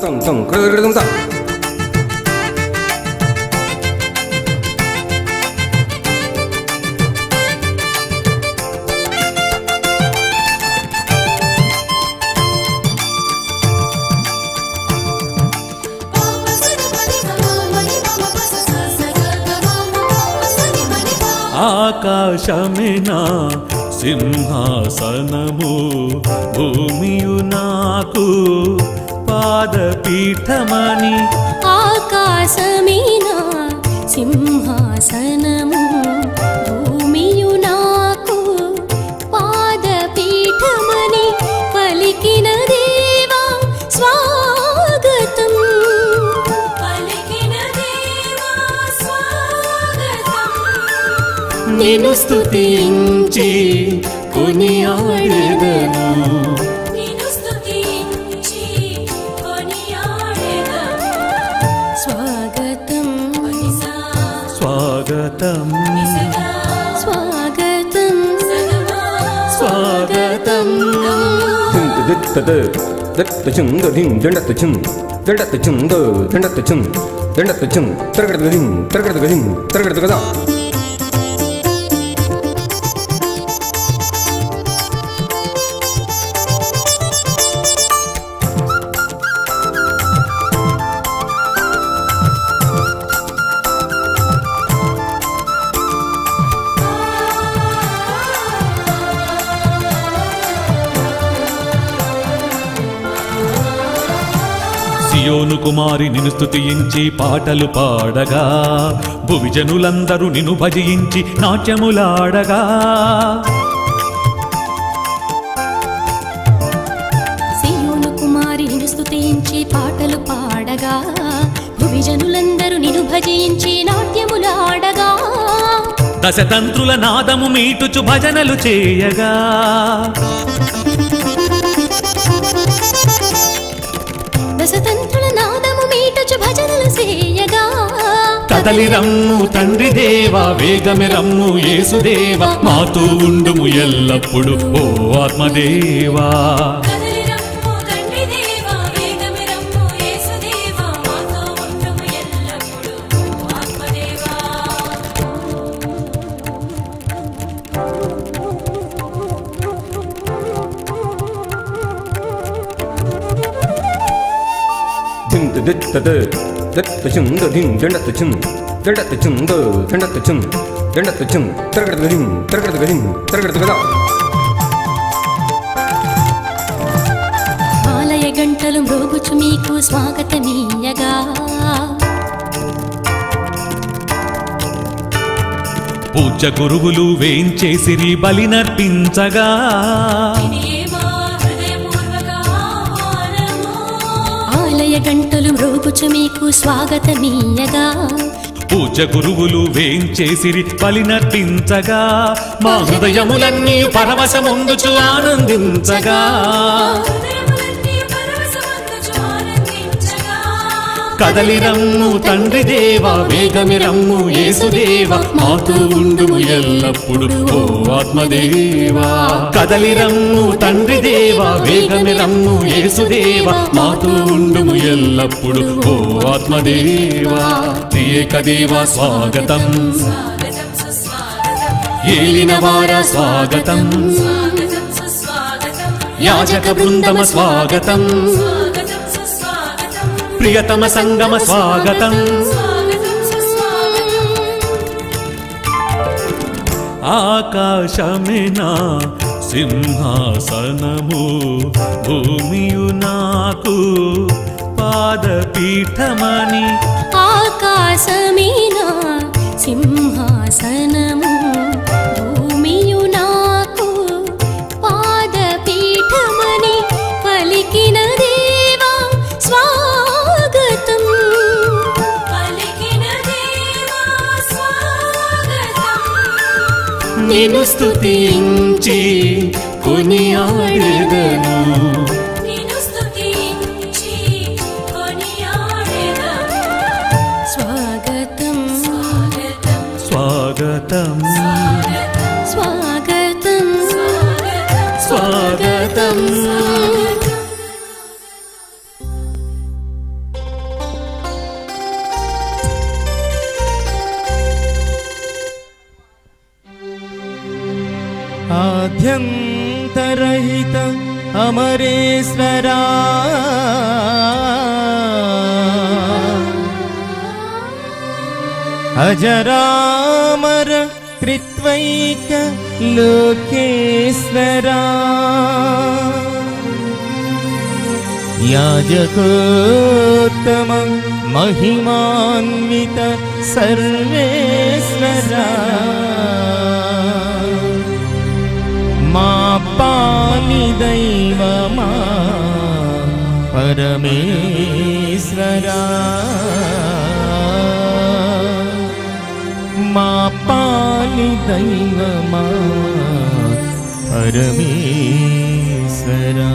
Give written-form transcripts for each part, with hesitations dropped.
ఆకాశమేనా సింహాసనము భూమియు నాకు పాదపీఠమని. ఆకాశమేనా సింహాసనము భూమియు నాకు పాదపీఠమని పలికిన దేవా స్వాగతం. నిన్ను స్తుతించి కొనియాడెదను. స్వాగతం స్వాగతం స్వాగతం స్వాగతం. సియోను కుమారి నిన్ను స్తుతించి పాటలు పాడగా భువిజనులందరూ నిన్ను భజించి నాట్యములాడగా. సియోను కుమారి నిన్ను స్తుతించి పాటలు పాడగా భువిజనులందరూ నిన్ను భజించి నాట్యములాడగా. దశతంత్రుల నాదము మీటుచు భజనలు చేయగా. దశతంత్రుల నాదము మీటుచు భజనలు చేయగా. కదలి రమ్ము తండ్రి దేవా వేగమి రమ్ము యేసుదేవా మాతో ఉండుము ఎల్లప్పుడు ఓ ఆత్మదేవా. ఆలయ గంటలు మ్రోగుచు మీకు స్వాగతమీయగా. పూజ్య గురువులు వేంచేసిరి బలి నర్పించగా. ఆలయ గంటలు మ్రోగుచు మీకు స్వాగతమీయగా. పూజ్య గురువులు వేంచేసిరి బలి నర్పించగా. మా హృదయములన్నీ పరవశముందుచు ఆనందించగా. కదలి రమ్ము తండ్రి దేవా వేగమి రమ్ము యేసుదేవా మాతో ఉండుము ఎల్లప్పుడు ఓ ఆత్మదేవా. కదలి రమ్ము తండ్రి దేవా వేగమి రమ్ము యేసుదేవా మాతో ఉండుము ఎల్లప్పుడు ఓ ఆత్మదేవా. త్రియేక దేవా స్వాగతం ఏలిన వారా స్వాగతం యాజక బృందమ స్వాగతం ప్రియతమ సంగమ స్వాగతం. ఆకాశమేనా సింహాసనము భూమియు నాకు పాదపీఠమని. ఆకాశమేనా సింహాసనము భూమియు నాకు పాదపీఠమని పలికిన దేవా స్వాగతం. నిన్ను స్తుతించి కొనియాడెదను. స్వాగతం స్వాగతం స్వాగతం స్వాగతం. ఆద్యంతరహిత అమరేశ్వరా అజరామర త్రిత్వైక లోకేశ్వరా యాజకోత్తమ మహిమాన్విత సర్వేశ్వరా మా పాలి దైవమా పరమేశ్వరా మా పాలి దైవమా పరమేశ్వరా.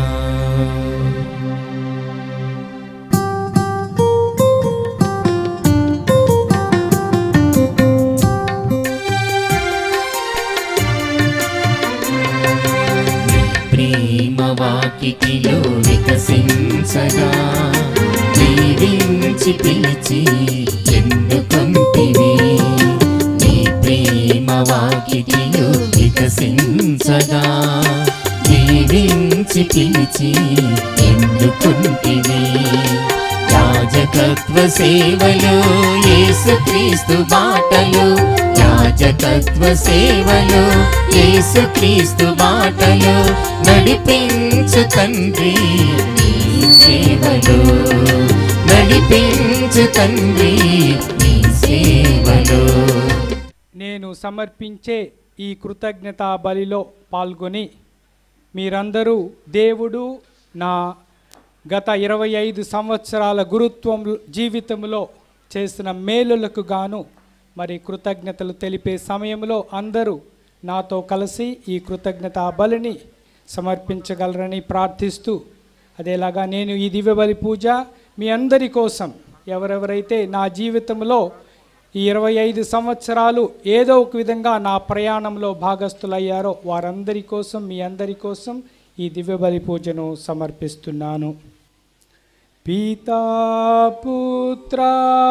వాకిటిలో వికసించగా దీవించి పిలిచి ఎన్నుకొంటివి. నీ ప్రేమ వాకిటిలో వికసించగా దీవించి పిలిచి ఎన్నుకొంటివి. యాజకత్వ సేవలో యేసుక్రీస్తు బాటలో, యాజకత్వ సేవలో యేసుక్రీస్తు బాటలో నడిపించు తండ్రి నీ సేవలో, నడిపించు తండ్రి నీ సేవలో. నేను సమర్పించే ఈ కృతజ్ఞతా బలిలో పాల్గొని మీరందరూ దేవుడు నా గత 25 సంవత్సరాల గురుత్వం జీవితంలో చేసిన మేలులకు గాను మరి కృతజ్ఞతలు తెలిపే సమయంలో అందరూ నాతో కలిసి ఈ కృతజ్ఞతా బలిని సమర్పించగలరని ప్రార్థిస్తూ, అదేలాగా నేను ఈ దివ్య బలి పూజ మీ అందరి కోసం, ఎవరెవరైతే నా జీవితంలో ఈ 25 సంవత్సరాలు ఏదో ఒక విధంగా నా ప్రయాణంలో భాగస్థులయ్యారో వారందరి కోసం, మీ అందరి కోసం ఈ దివ్య బలి పూజను సమర్పిస్తున్నాను. పితా పుత్ర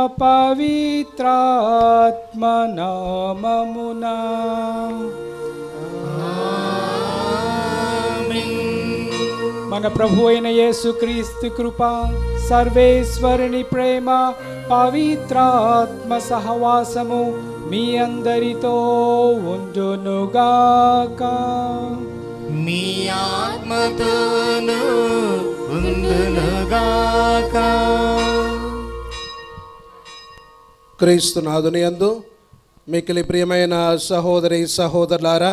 పవిత్రాత్మ నామమునా మన ప్రభు అయిన యేసుక్రీస్తు కృప, సర్వేశ్వరుని ప్రేమ, పవిత్రాత్మ సహవాసము మీ అందరితో ఉండునుగాక. మీ ఆత్మతోను ఉండునుగాక. క్రీస్తునాథుని యందు మిక్కిలి ప్రియమైన సహోదరి సహోదరులారా,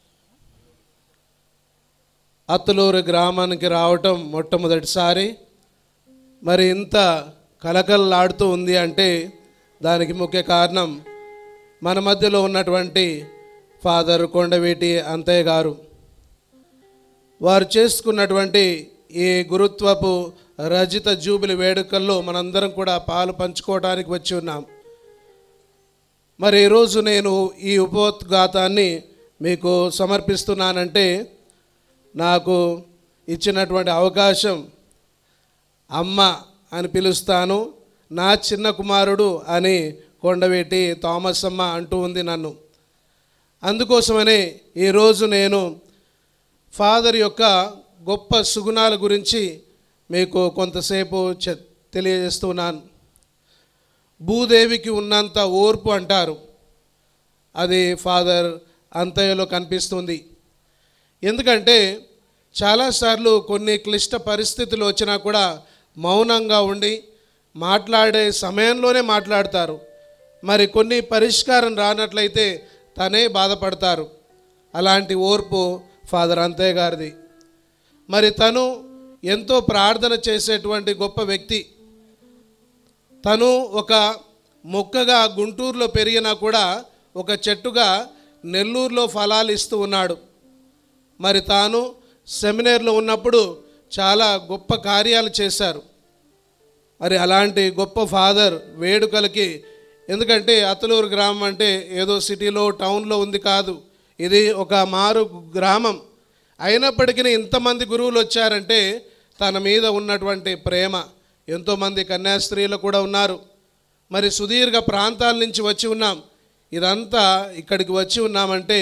అత్తలూరు గ్రామానికి రావటం మొట్టమొదటిసారి. మరి ఇంత కలకలలాడుతూ ఉంది అంటే దానికి ముఖ్య కారణం మన మధ్యలో ఉన్నటువంటి ఫాదర్ కొండవేటి అంతయ్య గారు. వారు చేసుకున్నటువంటి ఈ గురుత్వపు రజిత జూబిలీ వేడుకల్లో మనందరం కూడా పాలు పంచుకోవడానికి వచ్చి ఉన్నాం. మరి ఈరోజు నేను ఈ ఉపోద్ఘాతాన్ని మీకు సమర్పిస్తున్నానంటే నాకు ఇచ్చినటువంటి అవకాశం, అమ్మ అని పిలుస్తాను, నా చిన్న కుమారుడు అని కొండవేటి థామస్ అమ్మ అంటూ ఉంది నన్ను. అందుకోసమనే ఈరోజు నేను ఫాదర్ యొక్క గొప్ప సుగుణాల గురించి మీకు కొంతసేపు తెలియజేస్తున్నాను. భూదేవికి ఉన్నంత ఓర్పు అంటారు, అది ఫాదర్ అంతయ్యలో కనిపిస్తుంది. ఎందుకంటే చాలాసార్లు కొన్ని క్లిష్ట పరిస్థితులు వచ్చినా కూడా మౌనంగా ఉండి మాట్లాడే సమయంలోనే మాట్లాడతారు. మరి కొన్ని పరిష్కారం రానట్లయితే తనే బాధపడతారు. అలాంటి ఓర్పు ఫాదర్ అంతయ్య గారిది. మరి తను ఎంతో ప్రార్థన చేసేటువంటి గొప్ప వ్యక్తి. తను ఒక మొక్కగా గుంటూరులో పెరిగినా కూడా ఒక చెట్టుగా నెల్లూరులో ఫలాలు ఇస్తూ ఉన్నాడు. మరి తాను సెమినార్లో ఉన్నప్పుడు చాలా గొప్ప కార్యాలు చేశారు. మరి అలాంటి గొప్ప ఫాదర్ వేడుకలకి, ఎందుకంటే అత్తలూరు గ్రామం అంటే ఏదో సిటీలో టౌన్లో ఉంది కాదు, ఇది ఒక మారు గ్రామం. అయినప్పటికీ ఇంతమంది గురువులు వచ్చారంటే తన మీద ఉన్నటువంటి ప్రేమ. ఎంతోమంది కన్యాస్త్రీలు కూడా ఉన్నారు. మరి సుదీర్ఘ ప్రాంతాల నుంచి వచ్చి ఉన్నాం. ఇదంతా ఇక్కడికి వచ్చి ఉన్నామంటే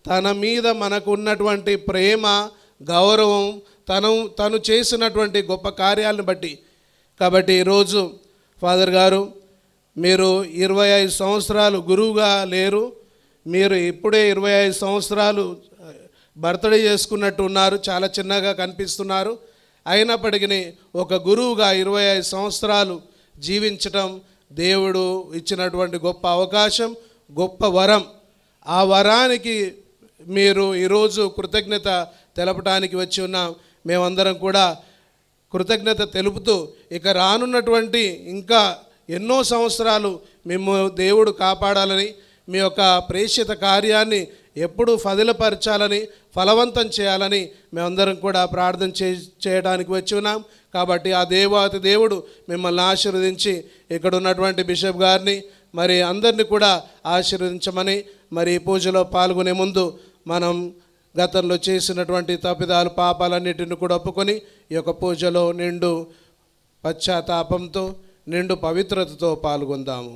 తన మీద మనకు ఉన్నటువంటి ప్రేమ, గౌరవం, తను చేసినటువంటి గొప్ప కార్యాలను బట్టి. కాబట్టి ఈరోజు ఫాదర్ గారు, మీరు 25 సంవత్సరాలు గురువుగా లేరు, మీరు ఇప్పుడే 25 సంవత్సరాలు బర్త్డే చేసుకున్నట్టు ఉన్నారు, చాలా చిన్నగా కనిపిస్తున్నారు. అయినప్పటికీ ఒక గురువుగా 25 సంవత్సరాలు జీవించటం దేవుడు ఇచ్చినటువంటి గొప్ప అవకాశం, గొప్ప వరం. ఆ వరానికి మీరు ఈరోజు కృతజ్ఞత తెలపడానికి వచ్చి ఉన్నాం. మేమందరం కూడా కృతజ్ఞత తెలుపుతూ ఇక రానున్నటువంటి ఇంకా ఎన్నో సంవత్సరాలు మేము దేవుడు కాపాడాలని, మీ యొక్క ప్రేషిత కార్యాన్ని ఎప్పుడు ఫదిలపరచాలని, ఫలవంతం చేయాలని మేమందరం కూడా ప్రార్థన చేయడానికి వచ్చి ఉన్నాం. కాబట్టి ఆ దేవాతి దేవుడు మిమ్మల్ని ఆశీర్వదించి ఇక్కడ ఉన్నటువంటి బిషప్ గారిని మరి అందరినీ కూడా ఆశీర్వదించమని, మరి పూజలో పాల్గొనే ముందు మనం గతంలో చేసినటువంటి తప్పిదాలు, పాపాలన్నిటిని కూడా ఒప్పుకొని ఈ యొక్క పూజలో నిండు పశ్చాత్తాపంతో, నిండు పవిత్రతతో పాల్గొందాము.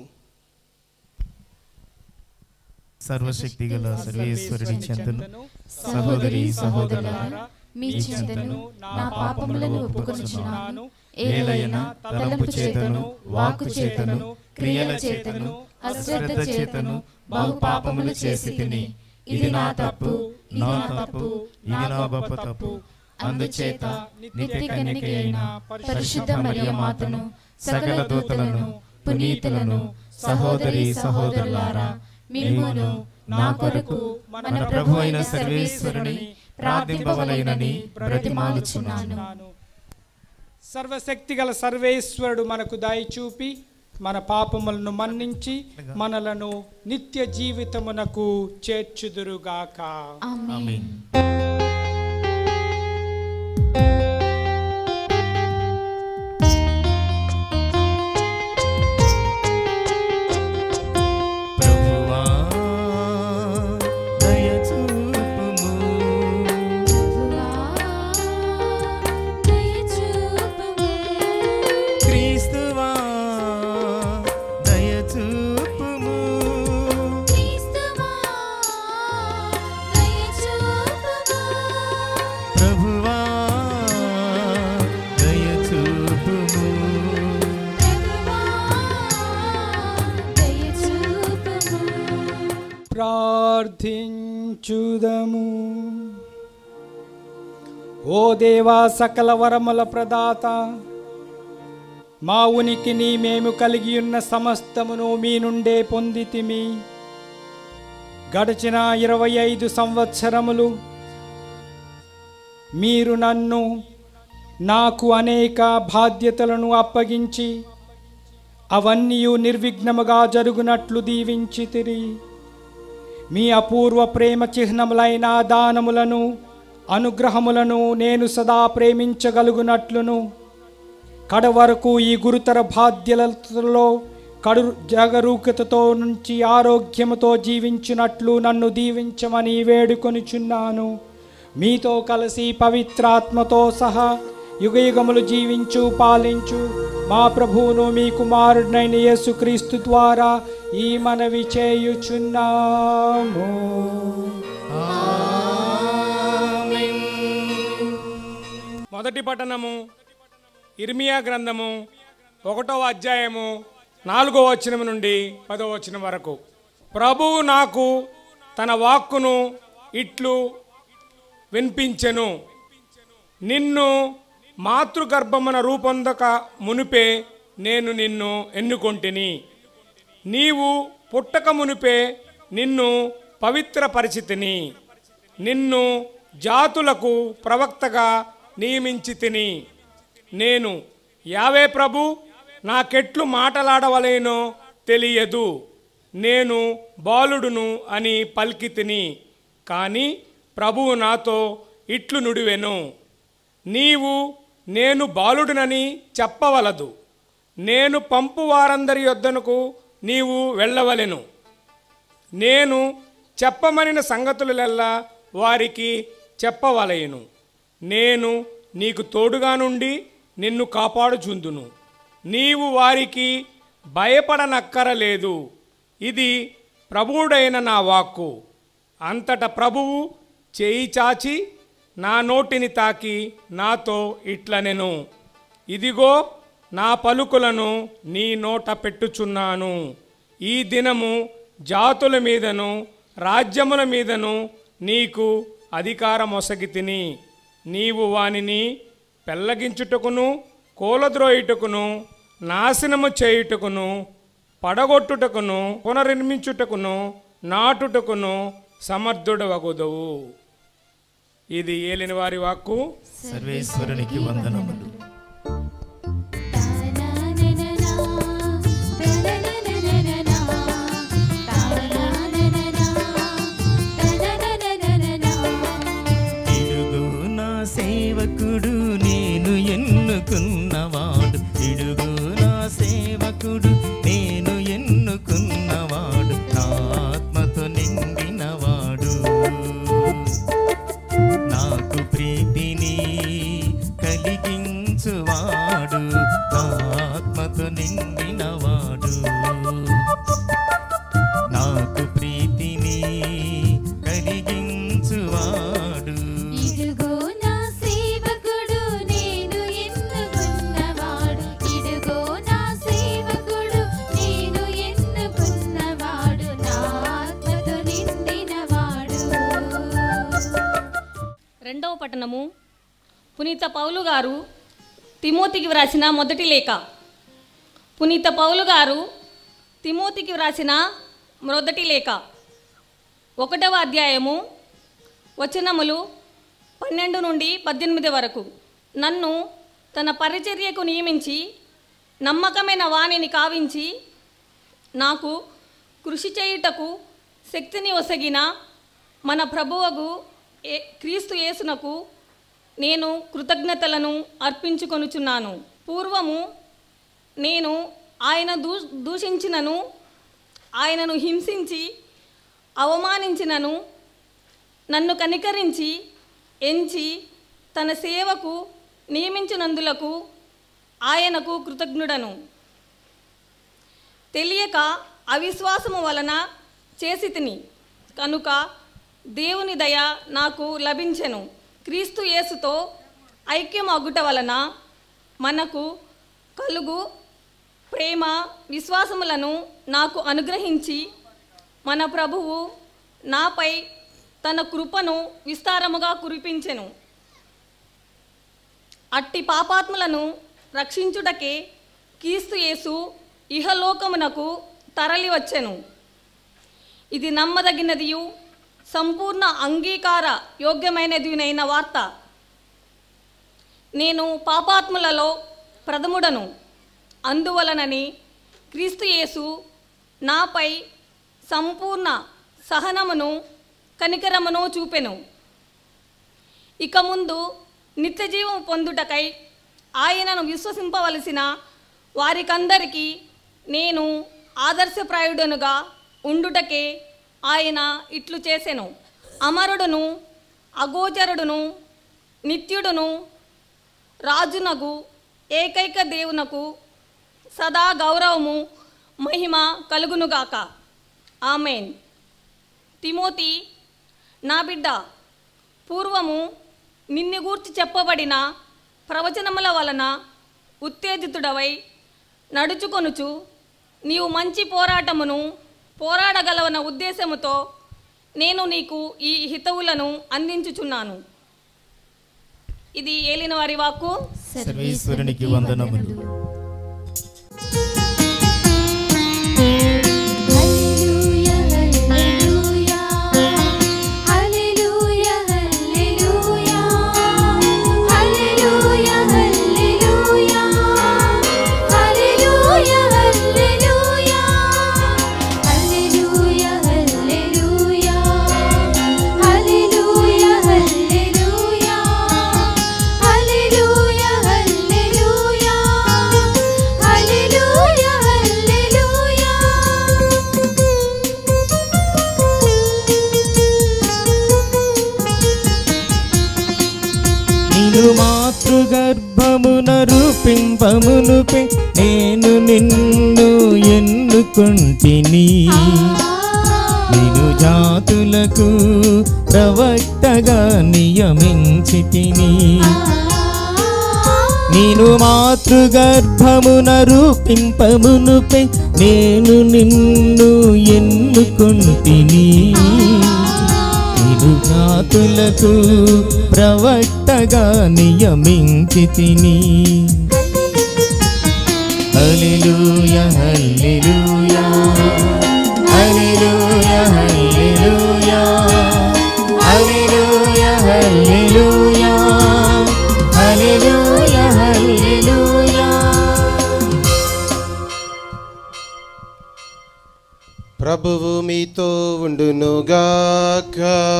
సర్వశక్తి గల సర్వేశ్వరుడి చెంతను సహోదరి సహోదరులారా, మీ చింతను నా పాపములను ఒప్పుకొనుచున్నాను. ఏలైనా తలంపు చేతను, వాక్కు చేతను, క్రియల చేతను, అశ్రద్ధ చేతను బహు పాపములు చేసి తిని, ఇది నా తప్పు, ఇది నా గొప్ప తప్పు. అందుచేత నిత్య కన్యకైన పరిశుద్ధ మరియ మాతను, సకల దూతలను, పునీతులను, సహోదరి సహోదరులారా, మిమ్మును నా కొరకు మన ప్రభు అయిన సర్వేశ్వరుని ప్రార్థింపవలెనని బ్రతిమాలుచున్నాను. సర్వశక్తి గల సర్వేశ్వరుడు మనకు దయ చూపి మన పాపములను మన్నించి మనలను నిత్య జీవితమునకు చేర్చుదురుగాక. ఆమేన్. ప్రార్థించుదము. ఓ దేవా, సకల వరముల ప్రదాత, మా ఉనికిని మేము కలిగి ఉన్న సమస్తమును మీ నుండే పొందితిమి. గడిచిన 25 సంవత్సరములు మీరు నాకు అనేక బాధ్యతలను అప్పగించి అవన్నీ నిర్విఘ్నముగా జరుగునట్లు దీవించితిరి. మీ అపూర్వ ప్రేమ చిహ్నములైన దానములను, అనుగ్రహములను నేను సదా ప్రేమించగలుగునట్లును, కడవరకు ఈ గురుతర బాధ్యతలలో జాగరూకతతో నుంచి ఆరోగ్యముతో జీవించినట్లు నన్ను దీవించమని వేడుకొనిచున్నాను. మీతో కలిసి పవిత్రాత్మతో సహా యుగయుగములు జీవించు పాలించు మా ప్రభువును మీ కుమారుడైన యేసుక్రీస్తు ద్వారా ఈ మనవి చేయుచున్నాము. మొదటి పఠనము ఇర్మియా గ్రంథము 1వ అధ్యాయము 4వ వచనం నుండి 10వ వచనం వరకు. ప్రభువు నాకు తన వాక్కును ఇట్లు వినిపించెను. నిన్ను మాతృగర్భమున రూపొందక మునిపే నేను నిన్ను ఎన్నుకొంటిని. నీవు పుట్టక మునిపే నిన్ను పవిత్రపరిచితిని. నిన్ను జాతులకు ప్రవక్తగా నియమించి తిని. నేను యావే ప్రభు, నాకెట్లు మాటలాడవలేనో తెలియదు. నేను బాలుడును అని పలికి తిని. కానీ ప్రభువు నాతో ఇట్లు నుడివెను, నీవు నేను బాలుడునని చెప్పవలదు. నేను పంపు వారందరి యొద్దనకు నీవు వెళ్ళవలెను. నేను చెప్పమనిన సంగతులెల్లా వారికి చెప్పవలెను. నేను నీకు తోడుగా నుండి నిన్ను కాపాడుచుందును. నీవు వారికి భయపడనక్కరలేదు. ఇది ప్రభువుడైన నా వాక్కు. అంతట ప్రభువు చేయి చాచి నా నోటిని తాకి నాతో ఇట్లనెను, ఇదిగో నా పలుకులను నీ నోట పెట్టుచున్నాను. ఈ దినము జాతుల మీదను రాజ్యముల మీదను నీకు అధికారమొసగితిని. నీవు వానిని పెళ్ళగించుటకును కూలద్రోయుటకును నాశనము చేయుటకును పడగొట్టుటకును పునర్నిర్మించుటకును నాటుటకును సమర్థుడవగుదవు. ఇది ఏలిన వారి వాక్కు. సర్వేశ్వరునికి వందనములు. ఇడుగు నా సేవకుడు నేను ఎన్నుకున్నవాడు, ఇడుగు నా సేవకుడు నేను ఎన్నుకున్నవాడు, నా ఆత్మతో నిండినవాడు, నాకు ప్రీతిని కలిగించువాడు, నా ఆత్మతో నిండినవాడు, నాకు ప్రీతిని కలిగించువాడు. ఇడుగో నా సేవకుడు నేను ఎన్నుకున్నవాడు, ఇడుగో నా సేవకుడు నేను ఎన్నుకున్నవాడు, నా ఆత్మతో నిండినవాడు. రెండవ పట్టణము పునీత పౌలు గారు తిమోతికి వ్రాసిన మొదటి లేఖ. పునీత పౌలు గారు తిమోతికి వ్రాసిన మొదటి లేఖ 1వ అధ్యాయము వచనములు 12 నుండి 18 వరకు. నన్ను తన పరిచర్యకు నియమించి నమ్మకమైన వాణిని కావించి నాకు కృషి చేయుటకు శక్తిని ఒసగిన మన ప్రభువగు క్రీస్తు యేసునకు నేను కృతజ్ఞతలను అర్పించుకొనుచున్నాను. పూర్వము నేను ఆయన దూషించినను ఆయనను హింసించి అవమానించినను నన్ను కనికరించి ఎంచి తన సేవకు నియమించినందులకు ఆయనకు కృతజ్ఞుడను. తెలియక అవిశ్వాసము వలన చేసితిని కనుక దేవుని దయ నాకు లభించెను. క్రీస్తు యేసుతో ఐక్యం అగుట వలన మనకు కలుగు ప్రేమ విశ్వాసములను నాకు అనుగ్రహించి మన ప్రభువు నాపై తన కృపను విస్తారముగా కురిపించెను. అట్టి పాపాత్ములను రక్షించుటకే క్రీస్తు యేసు ఇహలోకమునకు తరలి వచ్చెను. ఇది నమ్మదగినదియు సంపూర్ణ అంగీకార యోగ్యమైనదినైన వార్త. నేను పాపాత్ములలో ప్రథముడను. అందువలనని క్రీస్తు యేసు నాపై సంపూర్ణ సహనమును కనికరమును చూపెను. ఇక ముందు నిత్యజీవం పొందుటకై ఆయనను విశ్వసింపవలసిన వారికందరికీ నేను ఆదర్శప్రాయుడనుగా ఉండుటకే ఆయన ఇట్లు చేసెను. అమరుడును అగోచరుడును నిత్యుడును రాజునగు ఏకైక దేవునకు సదా గౌరవము మహిమ కలుగునుగాక. ఆమెన్. తిమోతి నా బిడ్డ, పూర్వము నిన్ను గూర్చి చెప్పబడిన ప్రవచనముల వలన ఉత్తేజితుడవై నడుచుకొనుచు నీవు మంచి పోరాటమును పోరాడగలవన ఉద్దేశముతో నేను నీకు ఈ హితవులను అందించుచున్నాను. ఇది ఏలిన వారి వాక్కు. సర్వేశ్వరునికి వందనములు. మాతృగర్భమున రూపింపమునుపే నేను నిన్ను ఎన్నుకొంటిని, నేను జాతులకు ప్రవక్తగా నియమించితిని. నేను మాతృగర్భమున రూపింపమునుపై నేను నిన్ను ఎన్నుకొంటిని. నేను జాతులకు ప్రవక్తగా నియమించితిని. హల్లెలూయా హల్లెలూయా హల్లెలూయా హల్లెలూయా హల్లెలూయా హల్లెలూయా హల్లెలూయా హల్లెలూయా. ప్రభువు మీతో ఉండునుగాక.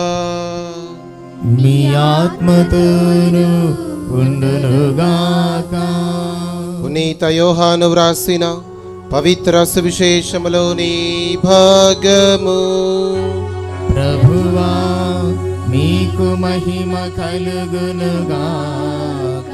మీ ఆత్మతోను ఉండునుగాక. పునీత యోహాను వ్రాసిన పవిత్ర సువిశేషములోని భాగము. ప్రభువా మీకు మహిమ కలుగునుగాక.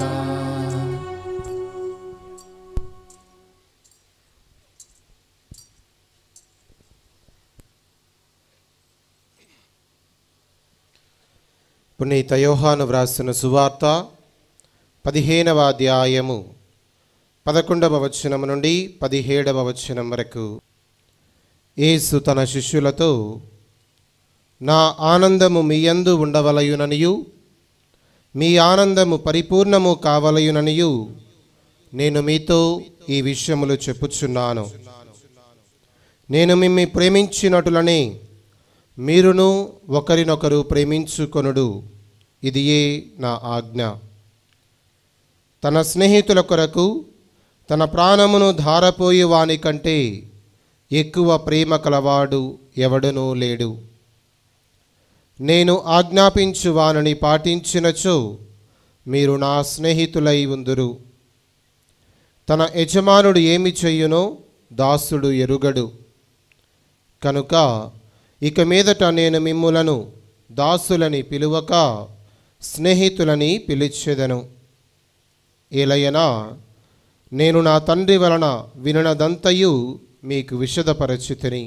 పునీత యోహాను వ్రాసిన సువార్త 15వ అధ్యాయము 11వ వచనం నుండి 17వ వచనం వరకు. యేసు తన శిష్యులతో, నా ఆనందము మీ యందు ఉండవలయుననియు మీ ఆనందము పరిపూర్ణము కావలయుననియు నేను మీతో ఈ విషయములు చెప్పుచున్నాను. నేను మిమ్మి ప్రేమించినటులనే మీరును ఒకరినొకరు ప్రేమించుకొనుడు, ఇదియే నా ఆజ్ఞ. తన స్నేహితుల కొరకు తన ప్రాణమును ధారపోయి వాని కంటే ఎక్కువ ప్రేమ కలవాడు ఎవడునూ లేడు. నేను ఆజ్ఞాపించు వానిని పాటించినచో మీరు నా స్నేహితులై ఉందురు. తన యజమానుడు ఏమి చెయ్యునో దాసుడు ఎరుగడు. కనుక ఇక మీదట నేను మిమ్ములను దాసులని పిలువక స్నేహితులని పిలిచెదను. ఏలయనా నేను నా తండ్రి వలన వినదంతయు మీకు విశదపరచితిని.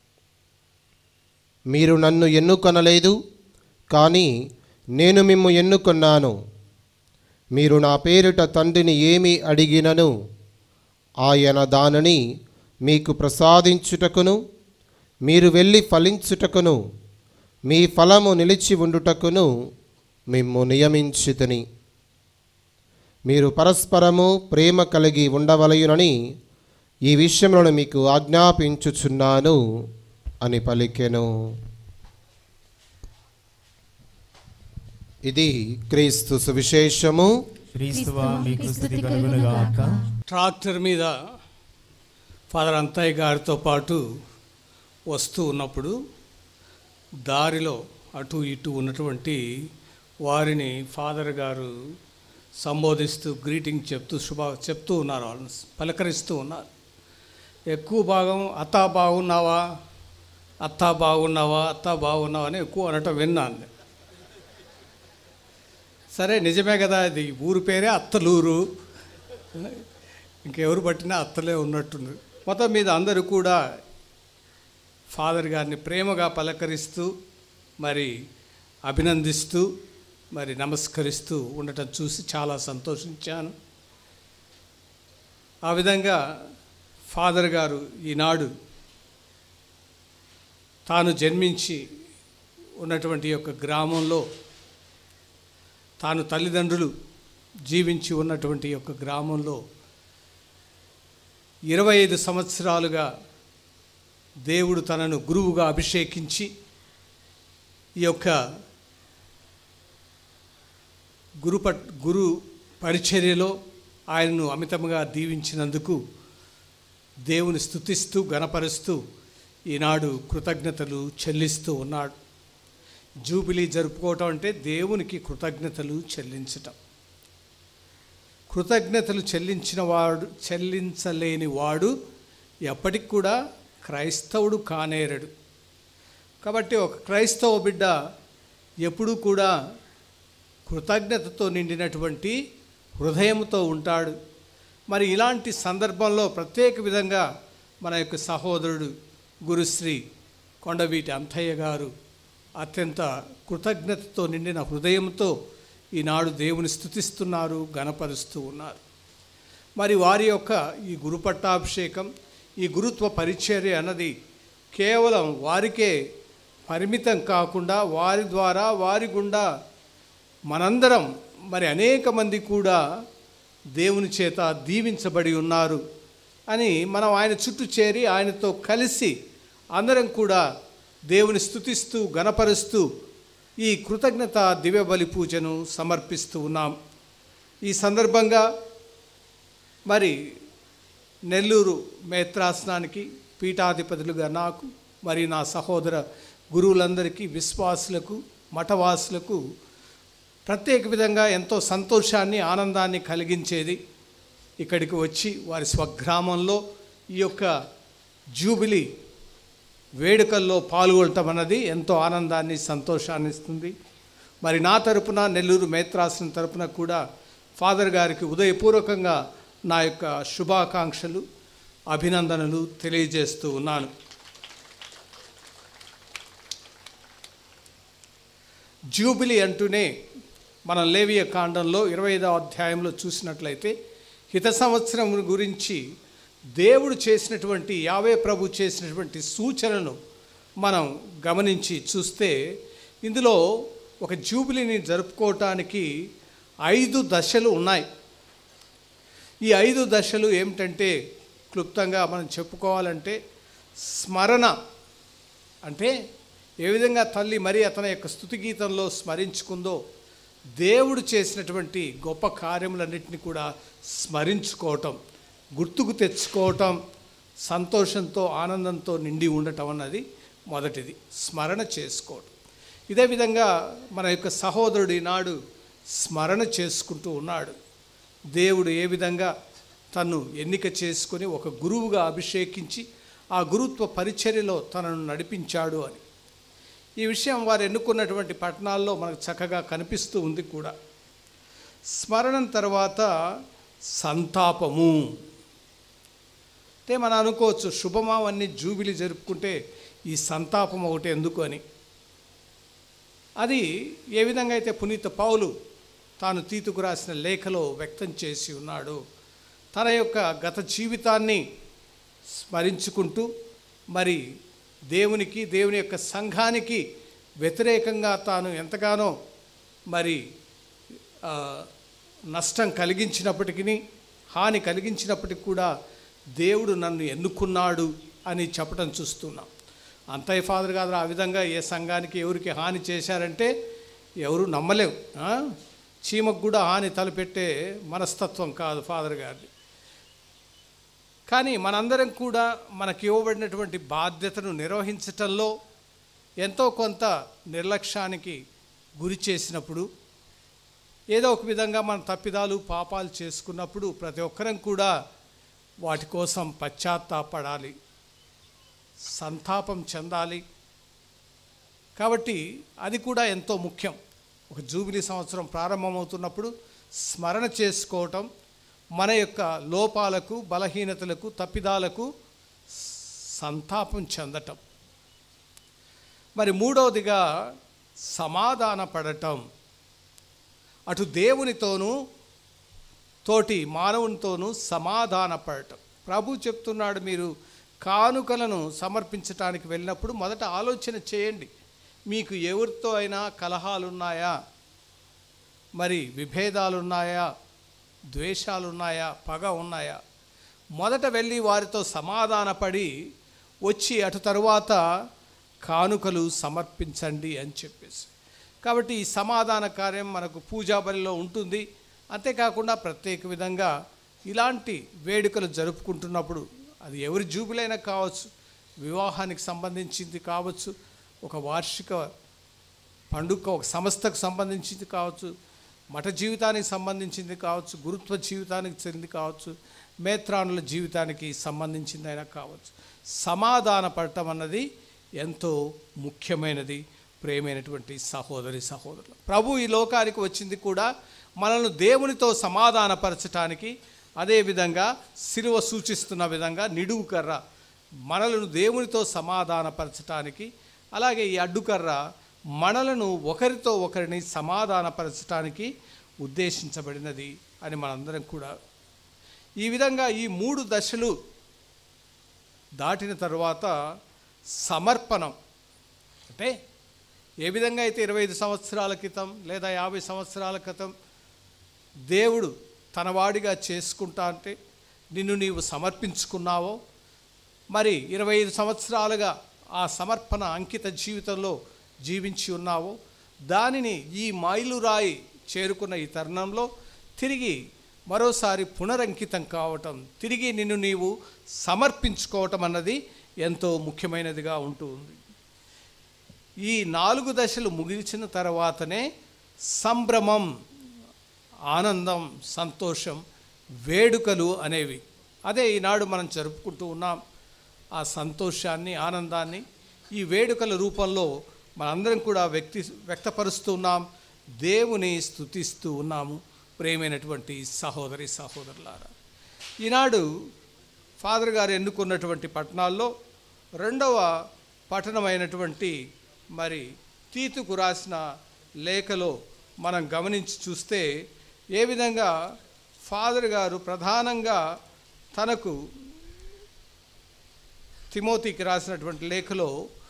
మీరు నన్ను ఎన్నుకొనలేదు, కానీ నేను మిమ్ము ఎన్నుకొన్నాను. మీరు నా పేరిట తండ్రిని ఏమి అడిగినను ఆయన దానిని మీకు ప్రసాదించుటకును, మీరు వెళ్ళి ఫలించుటకును, మీ ఫలము నిలిచి ఉండుటకును మిమ్ము నియమించితిని. మీరు పరస్పరము ప్రేమ కలిగి ఉండవలయునని ఈ విషయంలో మీకు ఆజ్ఞాపించుచున్నాను అని పలికెను. ఇది క్రీస్తు సువిశేషము. క్రీస్తువా మీకు స్తుతి కలుగునుగాక. ట్రాక్టర్ మీద ఫాదర్ అంతయ్య గారితో పాటు వస్తూ ఉన్నప్పుడు దారిలో అటు ఇటు ఉన్నటువంటి వారిని ఫాదర్ గారు సంబోధిస్తూ గ్రీటింగ్ చెప్తూ ఉన్నారు, వాళ్ళని పలకరిస్తూ ఉన్నారు. ఎక్కువ భాగం అత్తా బాగున్నావా, అత్తా బాగున్నావా, అత్తా బాగున్నావా అని ఎక్కువ అనటం విన్నాను. సరే, నిజమే కదా, అది ఊరు పేరే అత్తలూరు, ఇంకెవరు పట్టినా అత్తలే ఉన్నట్టుంది. మొత్తం మీద అందరూ కూడా ఫాదర్ గారిని ప్రేమగా పలకరిస్తూ మరి అభినందిస్తూ మరి నమస్కరిస్తూ ఉండటం చూసి చాలా సంతోషించాను. ఆ విధంగా ఫాదర్ గారు ఈనాడు తాను జన్మించి ఉన్నటువంటి యొక్క గ్రామంలో, తాను తల్లిదండ్రులు జీవించి ఉన్నటువంటి యొక్క గ్రామంలో 25 సంవత్సరాలుగా దేవుడు తనను గురువుగా అభిషేకించి ఈ యొక్క గురు పరిచర్యలో ఆయనను అమితంగా దీవించినందుకు దేవుని స్తుతిస్తూ గణపరుస్తూ ఈనాడు కృతజ్ఞతలు చెల్లిస్తూ ఉన్నాడు. జూబిలీ జరుపుకోవటం అంటే దేవునికి కృతజ్ఞతలు చెల్లించటం. కృతజ్ఞతలు చెల్లించలేని వాడు ఎప్పటికి కూడా క్రైస్తవుడు కానేరడు. కాబట్టి ఒక క్రైస్తవ బిడ్డ ఎప్పుడూ కూడా కృతజ్ఞతతో నిండినటువంటి హృదయంతో ఉంటాడు. మరి ఇలాంటి సందర్భంలో ప్రత్యేక విధంగా మన యొక్క సహోదరుడు గురుశ్రీ కొండవీటి అంథయ్య గారు అత్యంత కృతజ్ఞతతో నిండిన హృదయంతో ఈనాడు దేవుని స్తుతిస్తున్నారు, గణపరుస్తూ ఉన్నారు. మరి వారి యొక్క ఈ గురుపట్టాభిషేకం, ఈ గురుత్వ పరిచర్య అన్నది కేవలం వారికే పరిమితం కాకుండా వారి ద్వారా వారి గుండా మనందరం మరి అనేక మంది కూడా దేవుని చేత దీవించబడి ఉన్నారు అని మనం ఆయన చుట్టూ చేరి ఆయనతో కలిసి అందరం కూడా దేవుని స్తుతిస్తూ గణపరుస్తూ ఈ కృతజ్ఞత దివ్య బలి పూజను సమర్పిస్తూ ఉన్నాం. ఈ సందర్భంగా మరి నెల్లూరు మేత్రాసనానికి పీఠాధిపతులుగా నాకు మరి నా సహోదర గురువులందరికీ, విశ్వాసులకు, మఠవాసులకు ప్రత్యేక విధంగా ఎంతో సంతోషాన్ని, ఆనందాన్ని కలిగించేది ఇక్కడికి వచ్చి వారి స్వగ్రామంలో ఈ యొక్క జూబిలీ వేడుకల్లో పాల్గొనటం అన్నది ఎంతో ఆనందాన్ని, సంతోషాన్ని ఇస్తుంది. మరి నా తరపున, నెల్లూరు మేత్రాసనం తరపున కూడా ఫాదర్ గారికి ఉదయపూర్వకంగా నా యొక్క శుభాకాంక్షలు, అభినందనలు తెలియజేస్తూ ఉన్నాను. జూబిలీ అంటూనే మనం లేవియ కాండంలో 25వ అధ్యాయంలో చూసినట్లయితే హిత సంవత్సరం గురించి దేవుడు చేసినటువంటి, యావే ప్రభు చేసినటువంటి సూచనను మనం గమనించి చూస్తే ఇందులో ఒక జూబిలీని జరుపుకోవటానికి 5 దశలు ఉన్నాయి. ఈ 5 దశలు ఏమిటంటే క్లుప్తంగా మనం చెప్పుకోవాలంటే, స్మరణ అంటే ఏ విధంగా తల్లి మరి అతని యొక్క స్తుతి గీతంలో స్మరించుకుందో దేవుడు చేసినటువంటి గొప్ప కార్యములన్నింటినీ కూడా స్మరించుకోవటం, గుర్తుకు తెచ్చుకోవటం, సంతోషంతో ఆనందంతో నిండి ఉండటం అన్నది మొదటిది, స్మరణ చేసుకోవటం. ఇదే విధంగా మన యొక్క సహోదరుడు ఈనాడు స్మరణ చేసుకుంటూ ఉన్నాడు. దేవుడు ఏ విధంగా తను ఎన్నిక చేసుకొని ఒక గురువుగా అభిషేకించి ఆ గురుత్వ పరిచర్యలో తనను నడిపించాడు అని. ఈ విషయం వారు ఎన్నుకున్నటువంటి పట్టణాల్లో మనకు చక్కగా కనిపిస్తూ ఉంది కూడా. స్మరణం తర్వాత సంతాపము అంటే మనం అనుకోవచ్చు, శుభమావన్నీ జూబిలీ జరుపుకుంటే ఈ సంతాపం ఒకటి ఎందుకు అని. అది ఏ విధంగా అయితే పునీత పౌలు తాను తీతుకు రాసిన లేఖలో వ్యక్తం చేసి ఉన్నాడు. తన యొక్క గత జీవితాన్ని స్మరించుకుంటూ మరి దేవునికి, దేవుని యొక్క సంఘానికి వ్యతిరేకంగా తాను ఎంతగానో మరి నష్టం కలిగించినప్పటికీ, హాని కలిగించినప్పటికీ కూడా దేవుడు నన్ను ఎన్నుకున్నాడు అని చెప్పడం చూస్తున్నాం. అంతయ్య ఫాదర్ గారు ఆ విధంగా ఏ సంఘానికి ఎవరికి హాని చేశారంటే ఎవరు నమ్మలేవు. చీమకు కూడా హాని తలపెట్టే మనస్తత్వం కాదు ఫాదర్ గారిది. కానీ మనందరం కూడా మనకి ఇవ్వబడినటువంటి బాధ్యతను నిర్వహించటంలో ఎంతో కొంత నిర్లక్ష్యానికి గురి చేసినప్పుడు, ఏదో ఒక విధంగా మన తప్పిదాలు, పాపాలు చేసుకున్నప్పుడు ప్రతి ఒక్కరం కూడా వాటి కోసం పశ్చాత్తాపడాలి, సంతాపం చెందాలి. కాబట్టి అది కూడా ఎంతో ముఖ్యం. ఒక జూబిలీ సంవత్సరం ప్రారంభమవుతున్నప్పుడు స్మరణ చేసుకోవటం, మన యొక్క లోపాలకు, బలహీనతలకు, తప్పిదాలకు సంతాపం చెందటం. మరి మూడవదిగా సమాధాన పడటం. అటు దేవునితోనూ తోటి మానవునితోనూ సమాధాన పడటం. ప్రభు చెప్తున్నాడు, మీరు కానుకలను సమర్పించటానికి వెళ్ళినప్పుడు మొదట ఆలోచన చేయండి, మీకు ఎవరితో అయినా కలహాలున్నాయా, మరి విభేదాలున్నాయా, ద్వేషాలున్నాయా, పగ ఉన్నాయా. మొదట వెళ్ళి వారితో సమాధానపడి వచ్చి అటు తరువాత కానుకలు సమర్పించండి అని చెప్పేసి. కాబట్టి ఈ సమాధాన కార్యం మనకు పూజా బలిలో ఉంటుంది. అంతేకాకుండా ప్రత్యేక విధంగా ఇలాంటి వేడుకలు జరుపుకుంటున్నప్పుడు, అది ఎవరి జూబిలైనా కావచ్చు, వివాహానికి సంబంధించింది కావచ్చు, ఒక వార్షిక పండుగ, ఒక సంస్థకు సంబంధించింది కావచ్చు, మఠ జీవితానికి సంబంధించింది కావచ్చు, గురుత్వ జీవితానికి చెంది కావచ్చు, మేత్రానుల జీవితానికి సంబంధించిందైనా కావచ్చు, సమాధాన పడటం అన్నది ఎంతో ముఖ్యమైనది. ప్రేమైనటువంటి సహోదరి సహోదరులు, ప్రభు ఈ లోకానికి వచ్చింది కూడా మనల్ని దేవునితో సమాధానపరచటానికి. అదేవిధంగా సిలువ సూచిస్తున్న విధంగా నిడువు కర్ర మనలను దేవునితో సమాధానపరచటానికి, అలాగే ఈ అడ్డుకర్ర మనలను ఒకరితో ఒకరిని సమాధానపరచటానికి ఉద్దేశించబడినది అని మనందరం కూడా ఈ విధంగా ఈ 3 దశలు దాటిన తర్వాత సమర్పణం అంటే ఏ విధంగా అయితే 25 సంవత్సరాల క్రితం లేదా 50 సంవత్సరాల క్రితం దేవుడు తన వాడిగా చేసుకుంటా అంటే నిన్ను నీవు సమర్పించుకున్నావో, మరి 25 సంవత్సరాలుగా ఆ సమర్పణ అంకిత జీవితంలో జీవించి ఉన్నావో, దానిని ఈ మైలురాయి చేరుకున్న ఈ తరుణంలో తిరిగి మరోసారి పునరంకితం కావటం, తిరిగి నిన్ను నీవు సమర్పించుకోవటం అన్నది ఎంతో ముఖ్యమైనదిగా ఉంటుంది. ఈ 4 దశలు ముగిసిన తర్వాతనే సంభ్రమం, ఆనందం, సంతోషం, వేడుకలు అనేవి. అదే ఈనాడు మనం జరుపుకుంటూ ఉన్నాం. ఆ సంతోషాన్ని, ఆనందాన్ని ఈ వేడుకల రూపంలో మనందరం కూడా వ్యక్తపరుస్తూ ఉన్నాం, దేవుని స్తుతిస్తూ ఉన్నాము. ప్రేమైనటువంటి సహోదరి సహోదరులారా, ఈనాడు ఫాదర్ గారు ఎన్నుకున్నటువంటి పట్టణాల్లో 2వ పట్టణమైనటువంటి మరి తీతుకు రాసిన లేఖలో మనం గమనించి చూస్తే ఏ విధంగా ఫాదర్ గారు ప్రధానంగా తనకు తిమోతికి రాసినటువంటి లేఖలో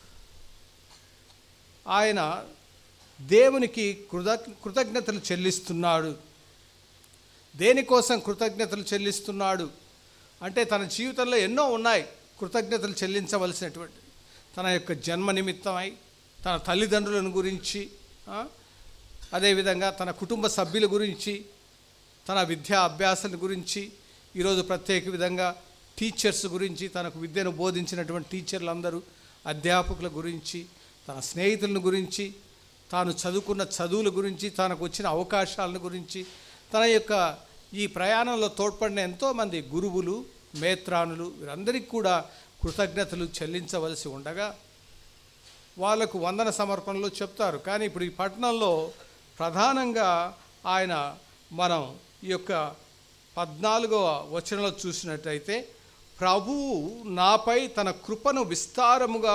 ఆయన దేవునికి కృతజ్ఞతలు చెల్లిస్తున్నాడు. దేనికోసం కృతజ్ఞతలు చెల్లిస్తున్నాడు అంటే తన జీవితంలో ఎన్నో ఉన్నాయి కృతజ్ఞతలు చెల్లించవలసినటువంటి. తన యొక్క జన్మ నిమిత్తమై, తన తల్లిదండ్రులను గురించి, అదేవిధంగా తన కుటుంబ సభ్యుల గురించి, తన విద్యా అభ్యాసాల గురించి, ఈరోజు ప్రత్యేక విధంగా టీచర్స్ గురించి, తనకు విద్యను బోధించినటువంటి టీచర్లందరూ, అధ్యాపకుల గురించి, తన స్నేహితుల గురించి, తాను చదువుకున్న చదువుల గురించి, తనకు వచ్చిన అవకాశాల గురించి, తన యొక్క ఈ ప్రయాణంలో తోడ్పడిన ఎంతోమంది గురువులు, మేత్రానులు, వీరందరికీ కూడా కృతజ్ఞతలు చెల్లించవలసి ఉండగా వాళ్ళకు వందన సమర్పణలు చెప్తారు. కానీ ఇప్పుడు ఈ పట్టణంలో ప్రధానంగా ఆయన మనం ఈ యొక్క 14వ వచనంలో చూసినట్టయితే ప్రభువు నాపై తన కృపను విస్తారముగా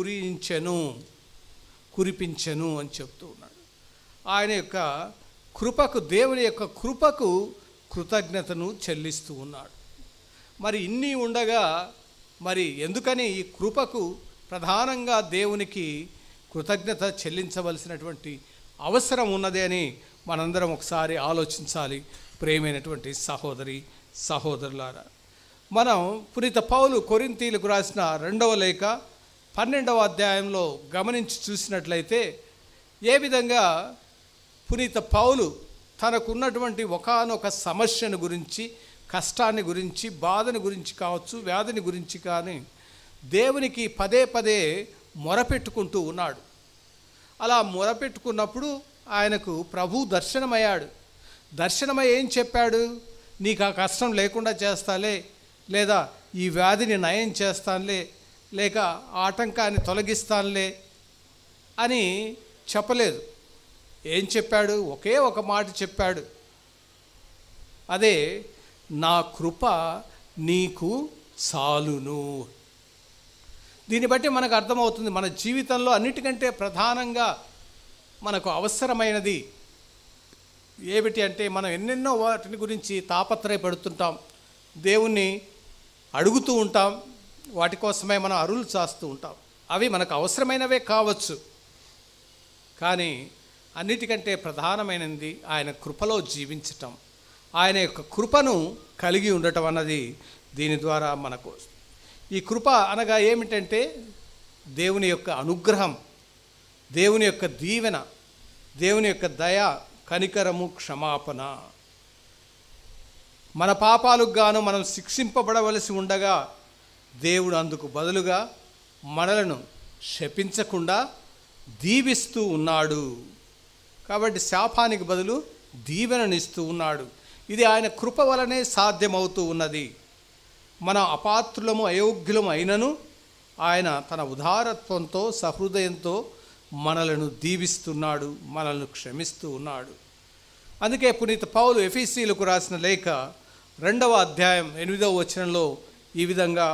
కురిపించెను అని చెప్తూ ఉన్నాడు. ఆయన యొక్క కృపకు, దేవుని యొక్క కృపకు కృతజ్ఞతను చెల్లిస్తూ ఉన్నాడు. మరి ఇన్ని ఉండగా మరి ఎందుకని ఈ కృపకు ప్రధానంగా దేవునికి కృతజ్ఞత చెల్లించవలసినటువంటి అవసరం ఉన్నది అని మనందరం ఒకసారి ఆలోచించాలి. ప్రేమైనటువంటి సహోదరి సహోదరులారా, మనం పునీత పౌలు కొరింథీయులకు రాసిన 2వ లేఖ 12వ అధ్యాయంలో గమనించి చూసినట్లయితే ఏ విధంగా పునీత పౌలు తనకున్నటువంటి ఒకానొక సమస్యను గురించి, కష్టాన్ని గురించి, బాధను గురించి కావచ్చు, వ్యాధిని గురించి కానీ దేవునికి పదే పదే మొరపెట్టుకుంటూ ఉన్నాడు. అలా మొరపెట్టుకున్నప్పుడు ఆయనకు ప్రభు దర్శనమయ్యాడు. దర్శనమై ఏం చెప్పాడు? నీకు ఆ కష్టం లేకుండా చేస్తాలే, లేదా ఈ వ్యాధిని నయం చేస్తానులే, లేక ఆటంకాన్ని తొలగిస్తానులే అని చెప్పలేదు. ఏం చెప్పాడు? ఒకే ఒక మాట చెప్పాడు, అదే నా కృప నీకు చాలును. దీన్ని బట్టి మనకు అర్థమవుతుంది మన జీవితంలో అన్నిటికంటే ప్రధానంగా మనకు అవసరమైనది ఏమిటి అంటే మనం ఎన్నెన్నో వాటిని గురించి తాపత్రయపడుతుంటాం, దేవుణ్ణి అడుగుతూ ఉంటాం, వాటి కోసమే మనం అరులు చాస్తూ ఉంటాం. అవి మనకు అవసరమైనవే కావచ్చు, కానీ అన్నిటికంటే ప్రధానమైనది ఆయన కృపలో జీవించటం, ఆయన యొక్క కృపను కలిగి ఉండటం అన్నది దీని ద్వారా మనకు. ఈ కృప అనగా ఏమిటంటే దేవుని యొక్క అనుగ్రహం, దేవుని యొక్క దీవెన, దేవుని యొక్క దయ, కనికరము, క్షమాపణ. మన పాపాలకు గాను మనం శిక్షింపబడవలసి ఉండగా దేవుడు అందుకు బదులుగా మనలను శపించకుండా దీవిస్తూ ఉన్నాడు. కాబట్టి శాపానికి బదులు దీవెననిస్తూ ఉన్నాడు. ఇది ఆయన కృప వలనే సాధ్యమవుతూ ఉన్నది. మన అపాత్రులము, అయోగ్యులము అయినను ఆయన తన ఉదారత్వంతో, సహృదయంతో మనలను దీవిస్తున్నాడు, మనల్ని క్షమిస్తూ ఉన్నాడు. అందుకే పునీత పౌలు ఎఫెసీయులకు రాసిన లేఖ 2వ అధ్యాయం 8వ వచనంలో ఈ విధంగా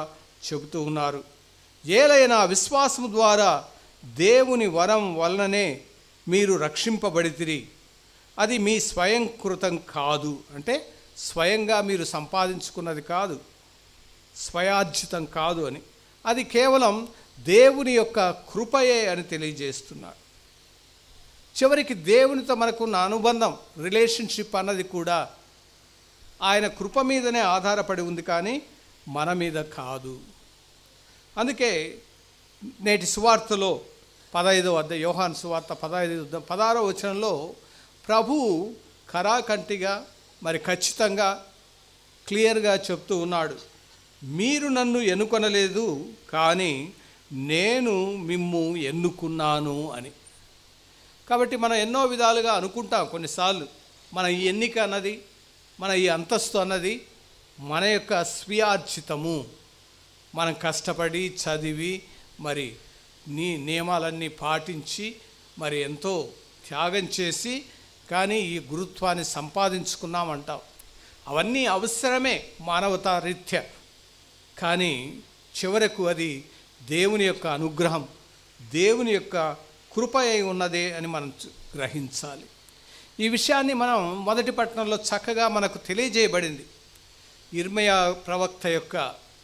చెబుతూ ఉన్నారు. ఏలైనా విశ్వాసము ద్వారా దేవుని వరం వలననే మీరు రక్షింపబడితిరి, అది మీ స్వయంకృతం కాదు. అంటే స్వయంగా మీరు సంపాదించుకున్నది కాదు, స్వయార్జితం కాదు అని, అది కేవలం దేవుని యొక్క కృపయే అని తెలియజేస్తున్నారు. చివరికి దేవునితో మనకున్న అనుబంధం, రిలేషన్షిప్ అన్నది కూడా ఆయన కృప మీదనే ఆధారపడి ఉంది, కానీ మన మీద కాదు. అందుకే నేటి సువార్తలో 15వ అధ్యాయం, యోహాను సువార్త 16వ వచనంలో ప్రభువు ఖరాకంటిగా మరి ఖచ్చితంగా క్లియర్గా చెప్తూ ఉన్నాడు, మీరు నన్ను ఎన్నుకొనలేదు, కానీ నేను మిమ్ము ఎన్నుకున్నాను అని. కాబట్టి మనం ఎన్నో విధాలుగా అనుకుంటాం. కొన్నిసార్లు మన ఈ ఎన్నిక అన్నది, మన ఈ అంతస్తు అన్నది మన యొక్క స్వీయార్జితము, మనం కష్టపడి చదివి మరి నియమాలన్నీ పాటించి మరి ఎంతో త్యాగం చేసి కానీ ఈ గురుత్వాన్ని సంపాదించుకున్నామంటాం. అవన్నీ అవసరమే మానవతా రీత్యా, కానీ చివరకు అది దేవుని యొక్క అనుగ్రహం, దేవుని యొక్క కృప అయి ఉన్నదే అని మనం గ్రహించాలి. ఈ విషయాన్ని మనం మొదటి పట్టణంలో చక్కగా మనకు తెలియజేయబడింది. ఇర్మియా ప్రవక్త యొక్క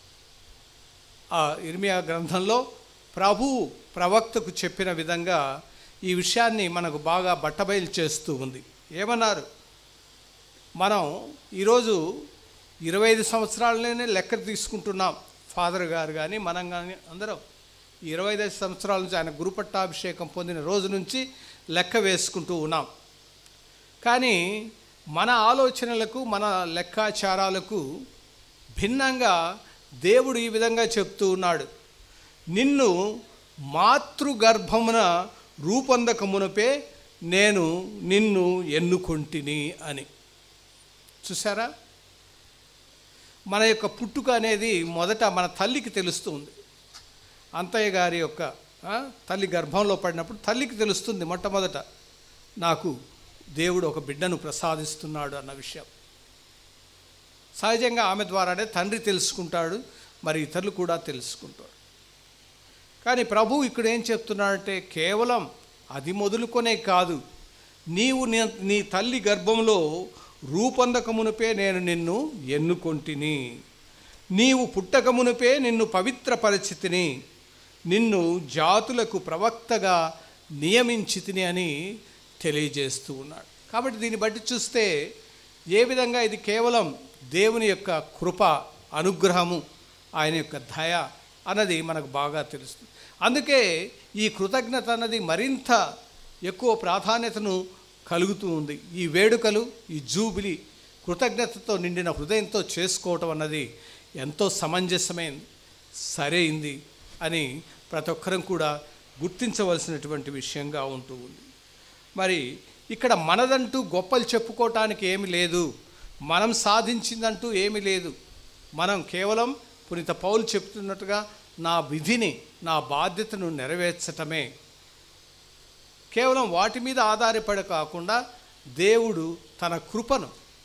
ఇర్మియా గ్రంథంలో ప్రభు ప్రవక్తకు చెప్పిన విధంగా ఈ విషయాన్ని మనకు బాగా బట్టబయలు చేస్తూ ఉంది. ఏమన్నారు? మనం ఈరోజు 25 సంవత్సరాలనే లెక్క తీసుకుంటున్నాం. ఫాదర్ గారు కానీ మనం కానీ అందరం 25 సంవత్సరాల నుంచి ఆయన గురుపట్టాభిషేకం పొందిన రోజు నుంచి లెక్క వేసుకుంటూ ఉన్నాం. కానీ మన ఆలోచనలకు, మన లెక్కాచారాలకు భిన్నంగా దేవుడు ఈ విధంగా చెప్తూ ఉన్నాడు, నిన్ను మాతృగర్భమున రూపొందకమునపే నేను నిన్ను ఎన్నుకొంటిని అని. చూసారా? మన యొక్క పుట్టుక అనేది మొదట మన తల్లికి తెలుస్తుంది. అంతయ్య గారి యొక్క తల్లి గర్భంలో పడినప్పుడు తల్లికి తెలుస్తుంది మొట్టమొదట, నాకు దేవుడు ఒక బిడ్డను ప్రసాదిస్తున్నాడు అన్న విషయం. సహజంగా ఆమె ద్వారానే తండ్రి తెలుసుకుంటాడు, మరి ఇతరులు కూడా తెలుసుకుంటాడు. కానీ ప్రభు ఇక్కడ ఏం చెప్తున్నాడంటే, కేవలం అది మొదలుకొనే కాదు, నీవు నీ తల్లి గర్భంలో రూపొందకమునుపే నేను నిన్ను ఎన్నుకొంటిని, నీవు పుట్టకమునుపే నిన్ను పవిత్రపరిచితిని, నిన్ను జాతులకు ప్రవక్తగా నియమించితిని అని తెలియజేస్తూ ఉన్నాడు. కాబట్టి దీన్ని బట్టి చూస్తే ఏ విధంగా ఇది కేవలం దేవుని యొక్క కృప, అనుగ్రహము, ఆయన యొక్క దయ అన్నది మనకు బాగా తెలుస్తుంది. అందుకే ఈ కృతజ్ఞత అన్నది మరింత ఎక్కువ ప్రాధాన్యతను కలుగుతూ ఉంది. ఈ వేడుకలు, ఈ జూబిలీ కృతజ్ఞతతో నిండిన హృదయంతో చేసుకోవటం అన్నది ఎంతో సమంజసమైంది, సరైంది అని ప్రతి ఒక్కరం కూడా గుర్తించవలసినటువంటి విషయంగా ఉంటూ ఉంది. మరి ఇక్కడ మనదంటూ గొప్పలు చెప్పుకోవటానికి ఏమి లేదు, మనం సాధించిందంటూ ఏమీ లేదు. మనం కేవలం పునీత పౌలు చెప్తున్నట్టుగా నా విధిని, నా బాధ్యతను నెరవేర్చటమే. కేవలం వాటి మీద ఆధారపడి కాకుండా దేవుడు తన కృపను,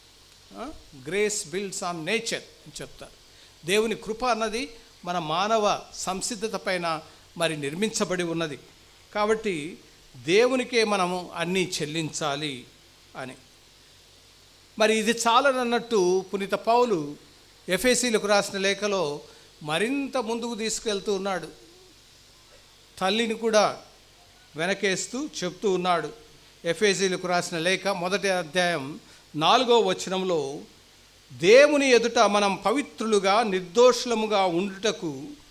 గ్రేస్ బిల్డ్స్ ఆన్ నేచర్ అని చెప్తారు. దేవుని కృప అన్నది మన మానవ సంసిద్ధత పైన మరి నిర్మించబడి ఉన్నది. కాబట్టి దేవునికే మనము అన్నీ చెల్లించాలి అని. మరి ఇది చాలనన్నట్టు పునీత పౌలు ఎఫెసీలకు రాసిన లేఖలో మరింత ముందుకు తీసుకెళ్తూ ఉన్నాడు. తల్లిని కూడా వెనకేస్తూ చెప్తూ ఉన్నాడు. ఎఫెసీలకు రాసిన లేఖ 1వ అధ్యాయం 4వ వచనంలో, దేవుని ఎదుట మనం పవిత్రులుగా నిర్దోషులముగా ఉండుటకు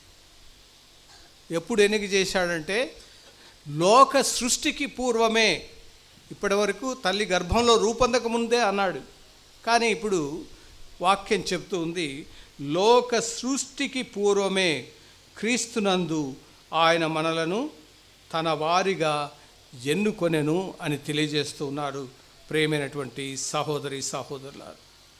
ఎప్పుడు ఎన్నిక చేశాడంటే, లోక సృష్టికి పూర్వమే. ఇప్పటి వరకు తల్లి గర్భంలో రూపొందక ముందే అన్నాడు, కానీ ఇప్పుడు వాక్యం చెప్తూ ఉంది, లోక సృష్టికి పూర్వమే క్రీస్తునందు ఆయన మనలను తన వారిగా ఎన్నుకొనెను అని తెలియజేస్తూ ఉన్నారు. ప్రేమైనటువంటి సహోదరి సహోదరులారు,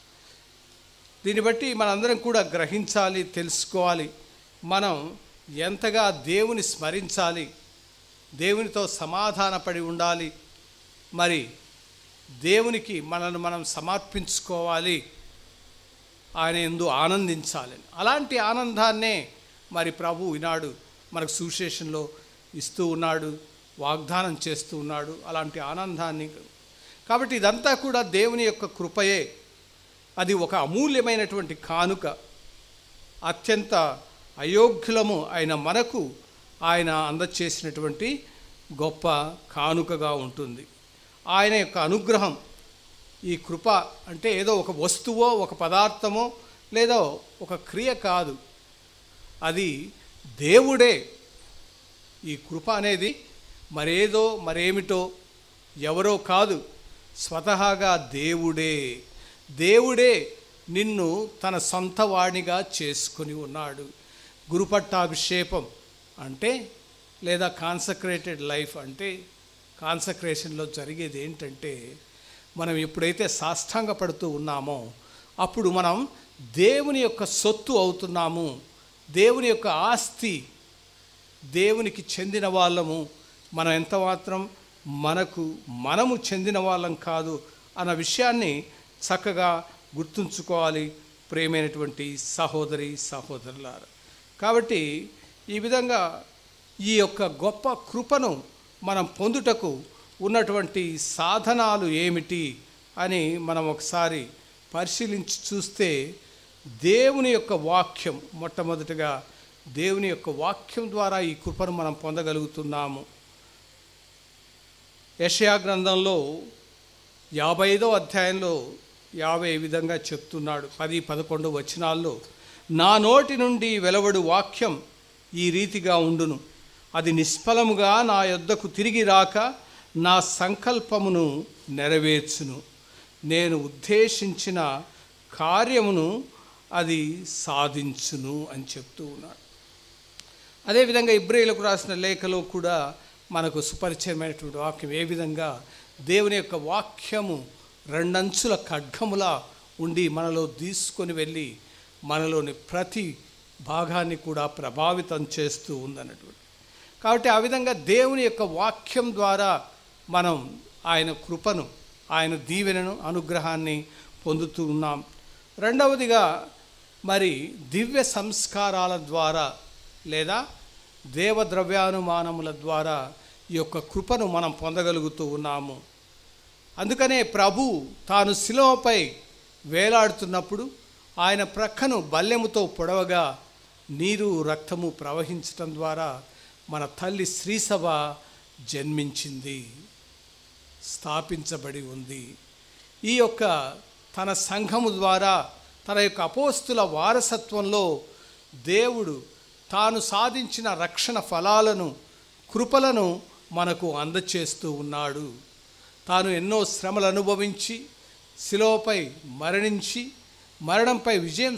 దీన్ని బట్టి మనందరం కూడా గ్రహించాలి, తెలుసుకోవాలి. మనం ఎంతగా దేవుని స్మరించాలి, దేవునితో సమాధానపడి ఉండాలి, మరి దేవునికి మనల్ని మనం సమర్పించుకోవాలి, ఆయన యందు ఆనందించాలని. అలాంటి ఆనందాన్నే మరి ప్రభు ఈనాడు మనకు సువిశేషంలో ఇస్తూ ఉన్నాడు, వాగ్దానం చేస్తూ ఉన్నాడు అలాంటి ఆనందాన్ని. కాబట్టి ఇదంతా కూడా దేవుని యొక్క కృపయే. అది ఒక అమూల్యమైనటువంటి కానుక. అత్యంత అయోగ్యులము అయిన మనకు ఆయన అందచేసినటువంటి గొప్ప కానుకగా ఉంటుంది. ఆయన యొక్క అనుగ్రహం, ఈ కృప అంటే ఏదో ఒక వస్తువో ఒక పదార్థమో లేదా ఒక క్రియ కాదు, అది దేవుడే. ఈ కృప అనేది మరేదో మరేమిటో ఎవరో కాదు, స్వతహాగా దేవుడే నిన్ను తన సొంత వాణిగా చేసుకొని ఉన్నాడు. గురుపట్టాభిషేకం అంటే లేదా కాన్సక్రేటెడ్ లైఫ్ అంటే, కాన్సక్రేషన్లో జరిగేది ఏంటంటే, మనం ఎప్పుడైతే సాష్టాంగ పడుతూ ఉన్నామో అప్పుడు మనం దేవుని యొక్క సొత్తు అవుతున్నాము, దేవుని యొక్క ఆస్తి, దేవునికి చెందిన వాళ్ళము. మనం ఎంత మాత్రం మనము చెందిన వాళ్ళం కాదు అన్న విషయాన్ని చక్కగా గుర్తుంచుకోవాలి ప్రియమైనటువంటి సహోదరి సహోదరులారా. కాబట్టి ఈ విధంగా ఈ యొక్క గొప్ప కృపను మనం పొందుటకు ఉన్నటువంటి సాధనాలు ఏమిటి అని మనం ఒకసారి పరిశీలించి చూస్తే, దేవుని యొక్క వాక్యం, మొట్టమొదటిగా దేవుని యొక్క వాక్యం ద్వారా ఈ కృపను మనం పొందగలుగుతున్నాము. యెషయా గ్రంథంలో 55వ అధ్యాయంలో 50 ఈ విధంగా చెప్తున్నాడు. 10-11 వచనాల్లో, నా నోటి నుండి వెలువడు వాక్యం ఈ రీతిగా ఉండును, అది నిష్ఫలముగా నా యొద్దకు తిరిగి రాక నా సంకల్పమును నెరవేర్చును, నేను ఉద్దేశించిన కార్యమును అది సాధించును అని చెప్తూ ఉన్నాడు. అదేవిధంగా ఇబ్రాయీలకు రాసిన లేఖలో కూడా మనకు సుపరిచయమైనటువంటి వాక్యం, ఏ విధంగా దేవుని యొక్క వాక్యము రెండంచుల ఖడ్గములా ఉండి మనలో తీసుకొని వెళ్ళి మనలోని ప్రతి భాగాన్ని కూడా ప్రభావితం చేస్తూ ఉందన్నటువంటి. కాబట్టి ఆ విధంగా దేవుని యొక్క వాక్యం ద్వారా మనం ఆయన కృపను, ఆయన దీవెనను, అనుగ్రహాన్ని పొందుతూ ఉన్నాం. రెండవదిగా మరి దివ్య సంస్కారాల ద్వారా లేదా దేవద్రవ్యానుమానముల ద్వారా ఈ యొక్క కృపను మనం పొందగలుగుతూ ఉన్నాము. అందుకనే ప్రభు తాను శిలువపై వేలాడుతున్నప్పుడు ఆయన ప్రక్కను బల్లెముతో పొడవగా నీరు రక్తము ప్రవహించటం ద్వారా మన తల్లి శ్రీసభ జన్మించింది, స్థాపించబడి ఉంది. ఈ యొక్క తన సంఘము ద్వారా తన యొక్క అపోస్తుల వారసత్వంలో దేవుడు తాను సాధించిన రక్షణ ఫలాలను, కృపలను మనకు అందచేస్తూ ఉన్నాడు. తాను ఎన్నో శ్రమలు అనుభవించి శిలువపై మరణించి మరణంపై విజయం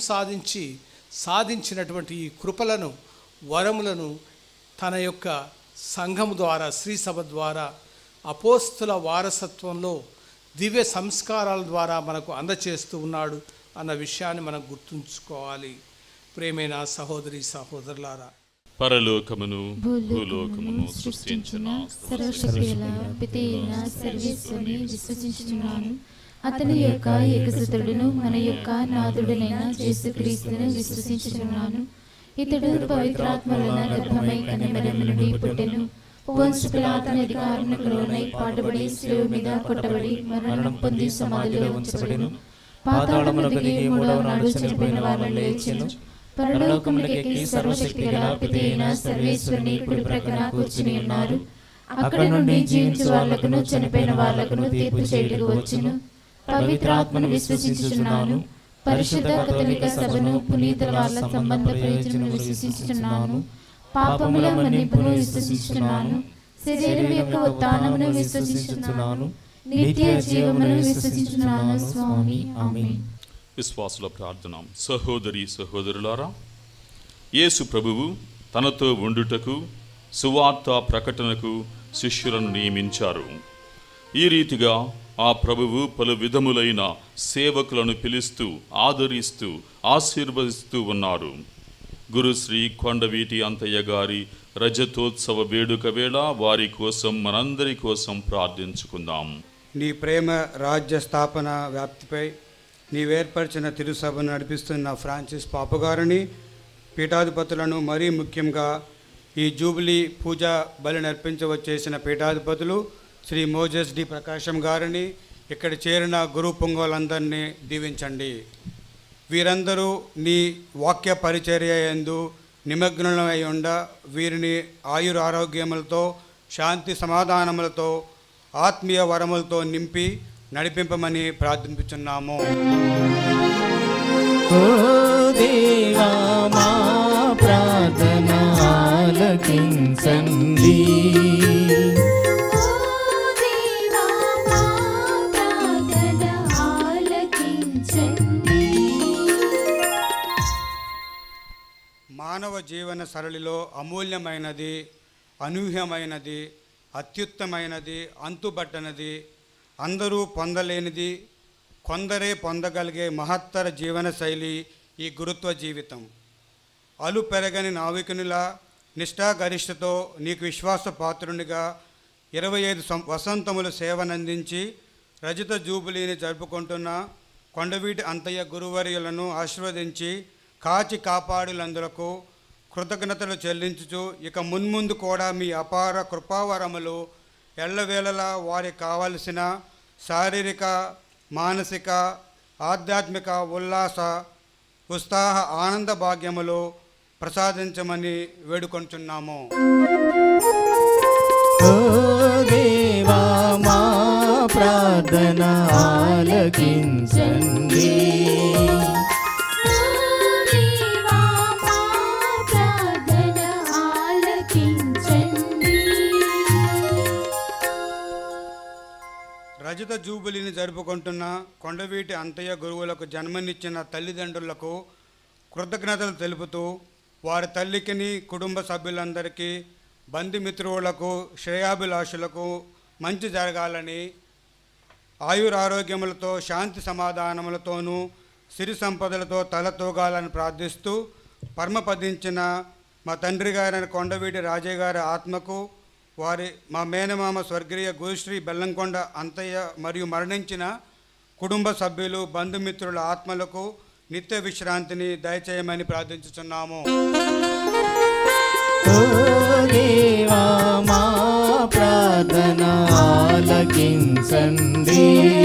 సాధించినటువంటి ఈ కృపలను, వరములను తన యొక్క సంఘము ద్వారా, శ్రీసభ ద్వారా, అపోస్తుల వారసత్వంలో దివ్య సంస్కారాల ద్వారా మనకు అందచేస్తూ ఉన్నాడు అన్న విషయాన్ని మనం గుర్తుంచుకోవాలి. ప్రేమైన సహోదరి సహోదరులారా, పరలోకమును భూలోకమును సృష్టించిన సర్వశక్తుల పితైన సర్వేశ్వరుని విశ్వసించుచున్నాను. అతని యొక్క ఏకసుతుడును మన యొక్క నాథుడైన యేసుక్రీస్తును విశ్వసించుచున్నాను. ఇతడు పవిత్రాత్మ వలన గర్భమై కన్యమరియము నుండి పుట్టెను. పొంతు పిలాతు అధికారమునకు లోనై పాటుబడి శిలువ మీద కొట్టబడి మరణం పొంది సమాధిలో ఉంచబడెను. పాతాళమునకు దిగి మూడవ నాడు చనిపోయిన వారిని లేచెను. పరలోకమునకు ఎక్కి సర్వశక్తి గల పితైన సర్వేశ్వరుని కుడి ప్రక్కన కూర్చుని ఉన్నారు. అక్కడ నుండి జీవించు వాళ్లకును చనిపోయిన వాళ్లకును తీర్పు చేయుటకు వచ్చును. పవిత్రాత్మను విశ్వసించుచున్నాను. పరిశుద్ధ కథలిక సభను, పునీతుల వాళ్ళ సంబంధ ప్రయోజనము విశ్వసించుచున్నాను. పాపముల మన్నింపును విశ్వసించుచున్నాను. శరీరం యొక్క ఉత్థానమును విశ్వసించుచున్నాను. నిత్య జీవమును విశ్వసించుచున్నాను. స్వామి ఆమేన్. విశ్వాసుల ప్రార్థన. సహోదరి సహోదరులారా, యేసు ప్రభువు తనతో ఉండుటకు, సువార్త ప్రకటనకు శిష్యులను నియమించారు. ఈ రీతిగా ఆ ప్రభువు పలు విధములైన సేవకులను పిలుస్తూ, ఆదరిస్తూ, ఆశీర్వదిస్తూ ఉన్నారు. గురుశ్రీ కొండవీటి అంతయ్య గారి రజతోత్సవ వేడుక వేళ వారి కోసం, మనందరి కోసం ప్రార్థించుకుందాం. నీ ప్రేమ రాజ్య స్థాపన వ్యాప్తిపై నీవేర్పరిచిన తిరుసభను నడిపిస్తున్న ఫ్రాన్సిస్ పాపగారిని, పీఠాధిపతులను మరీ ముఖ్యంగా ఈ జూబిలీ పూజా బలి నర్పించవచ్చేసిన పీఠాధిపతులు శ్రీ మోజెస్ డి ప్రకాశం గారిని, ఇక్కడ చేరిన గురు పొంగోలందరినీ దీవించండి. వీరందరూ నీ వాక్య పరిచర్య యందు నిమగ్నమై ఉండ వీరిని ఆయుర ఆరోగ్యములతో, శాంతి సమాధానములతో, ఆత్మీయ వరములతో నింపి నడిపింపమని ప్రార్థించుచున్నాము. ఓ దేవా మా ప్రార్థన ఆలకించండి. మానవ జీవన సరళిలో అమూల్యమైనది, అనూహ్యమైనది, అత్యుత్తమైనది, అంతుబట్టనది, అందరూ పొందలేనిది, కొందరే పొందగలిగే మహత్తర జీవన శైలి ఈ గురుత్వ జీవితం. అలు పెరగని నావికునిలా నిష్ఠాగరిష్టతో నీకు విశ్వాసపాత్రునిగా 25 వసంతములు సేవనందించి రజత జూబిలీని జరుపుకుంటున్న కొండవీటి అంతయ్య గురువర్యులను ఆశీర్వదించి కాచి కాపాడులందులకు కృతజ్ఞతలు చెల్లించుచు ఇక మున్ముందు కూడా మీ అపార కృపావరములు ఎల్లవేళలా వారికి కావలసిన శారీరక, మానసిక, ఆధ్యాత్మిక ఉల్లాస, ఉత్సాహ, ఆనంద భాగ్యములు ప్రసాదించమని వేడుకొంటున్నాము. ఓ దేవా మా ప్రార్థన ఆలకించండి. రజత జూబిలీని జరుపుకుంటున్న కొండవీటి అంతయ్య గురువులకు జన్మనిచ్చిన తల్లిదండ్రులకు కృతజ్ఞతలు తెలుపుతూ వారి తల్లికిని, కుటుంబ సభ్యులందరికీ, బంధుమిత్రులకు, శ్రేయాభిలాషులకు మంచి జరగాలని, ఆయురారోగ్యములతో, శాంతి సమాధానములతోనూ, సిరి సంపదలతో తలతూగాలని ప్రార్థిస్తూ పరమపదించిన మా తండ్రి గారైన కొండవీటి రాజయ్య గారి ఆత్మకు, మా మేనమామ స్వర్గీయ గురుశ్రీ బెల్లంకొండ అంతయ్య మరియు మరణించిన కుటుంబ సభ్యులు, బంధుమిత్రుల ఆత్మలకు నిత్య విశ్రాంతిని దయచేయమని ప్రార్థించుచున్నాము. ఓ దేవా మా ప్రార్థన ఆలకించండి.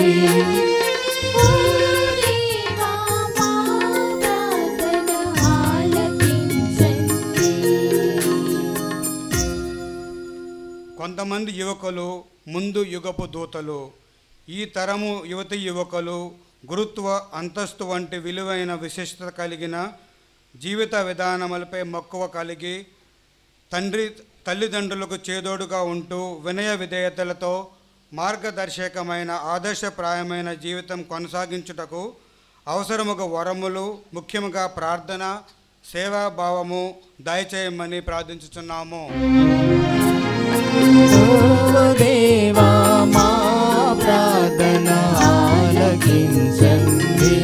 కొంతమంది యువకులు ముందు యుగపు దూతలు. ఈ తరము యువతి యువకులు గురుత్వ, అంతస్తు వంటి విలువైన విశిష్టత కలిగిన జీవిత విధానములపై మక్కువ కలిగి తల్లిదండ్రులకు చేదోడుగా ఉంటూ వినయ విధేయతలతో మార్గదర్శకమైన ఆదర్శప్రాయమైన జీవితం కొనసాగించుటకు అవసరముగా వరములు, ముఖ్యంగా ప్రార్థన, సేవాభావము దయచేయమని ప్రార్థించుచున్నాము. ఓ దేవా మా ప్రార్థన ఆలకించండి.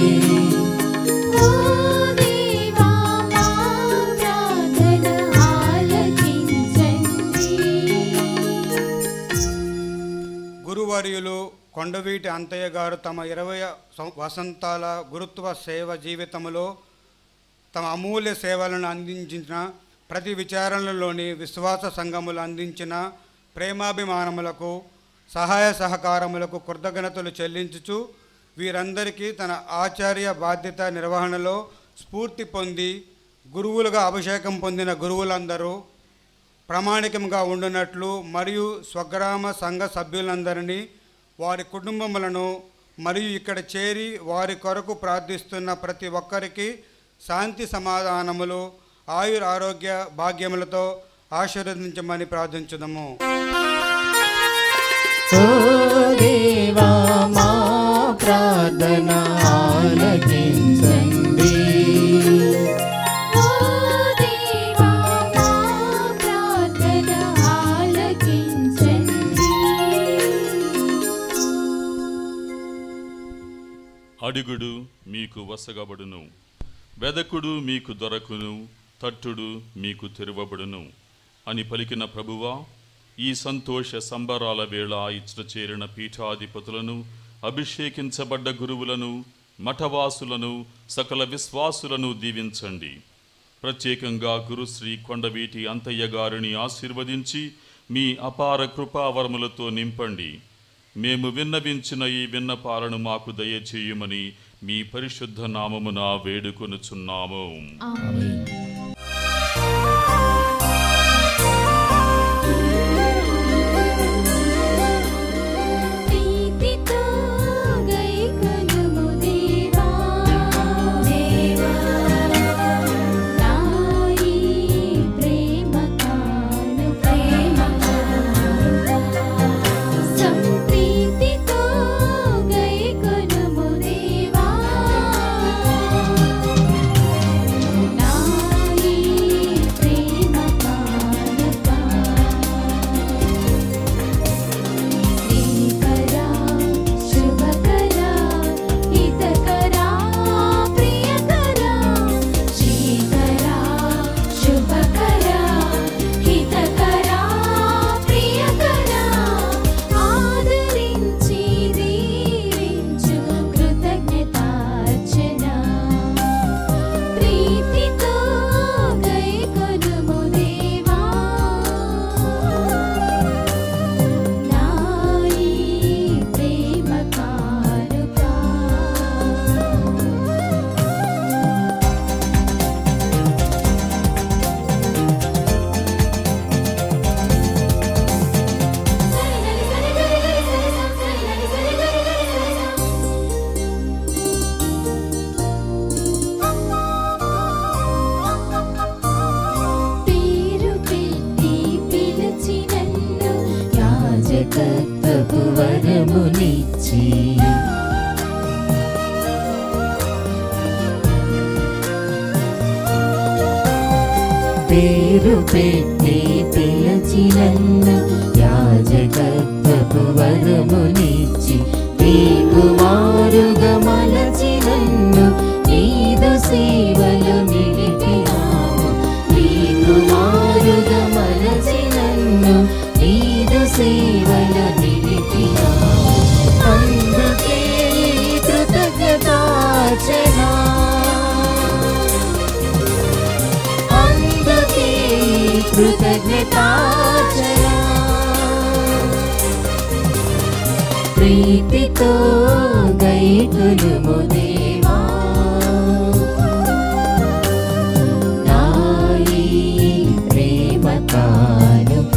గురువర్యులు కొండవీటి అంతయ్య గారు తమ 20 వసంతాల గురుత్వ సేవ జీవితంలో తమ అమూల్య సేవలను అందించిన ప్రతి విచారణలోని విశ్వాస సంఘములు అందించిన ప్రేమాభిమానములకు, సహాయ సహకారములకు కృతజ్ఞతలు చెల్లించుచు వీరందరికీ తన ఆచార్య బాధ్యత నిర్వహణలో స్ఫూర్తి పొంది గురువులుగా అభిషేకం పొందిన గురువులందరూ ప్రామాణికంగా ఉండునట్లు మరియు స్వగ్రామ సంఘ సభ్యులందరినీ, వారి కుటుంబములను మరియు ఇక్కడ చేరి వారి కొరకు ప్రార్థిస్తున్న ప్రతి ఒక్కరికి శాంతి సమాధానములు, ఆయుర ఆరోగ్య భాగ్యములతో ఆశీర్వదించమని ప్రార్థించుదాము. ఓ దేవా మా ప్రార్థన ఆలకించండి. అడుగుడు మీకు వసగబడును, వెదకుడు మీకు దొరకును, తట్టుడు మీకు తెరవబడును అని పలికిన ప్రభువా, ఈ సంతోష సంబరాల వేళ ఇచ్చట చేరిన పీఠాధిపతులను, అభిషేకించబడ్డ గురువులను, మఠవాసులను, సకల విశ్వాసులను దీవించండి. ప్రత్యేకంగా గురుశ్రీ కొండవీటి అంతయ్య గారిని ఆశీర్వదించి మీ అపార కృపావరములతో నింపండి. మేము విన్నవించిన ఈ విన్నపాలను మాకు దయచేయమని మీ పరిశుద్ధ నామమున వేడుకొనుచున్నాము. పేరు పెట్టి పిలచినన్ను యాజకత్వపు వరమునిచ్చి నీ కుమారుగా మలచినన్ను నీదు సేవలు నిలిపినావు. నీ కుమారుగా మలచినన్ను నీదు సేవలు నిలిపినావు. అందుకే కృతజ్ఞతార్చనా, కృతజ్ఞతార్చనా. ప్రీతితో గైకొనుము దేవా నా ఈ ప్రేమ కానుక.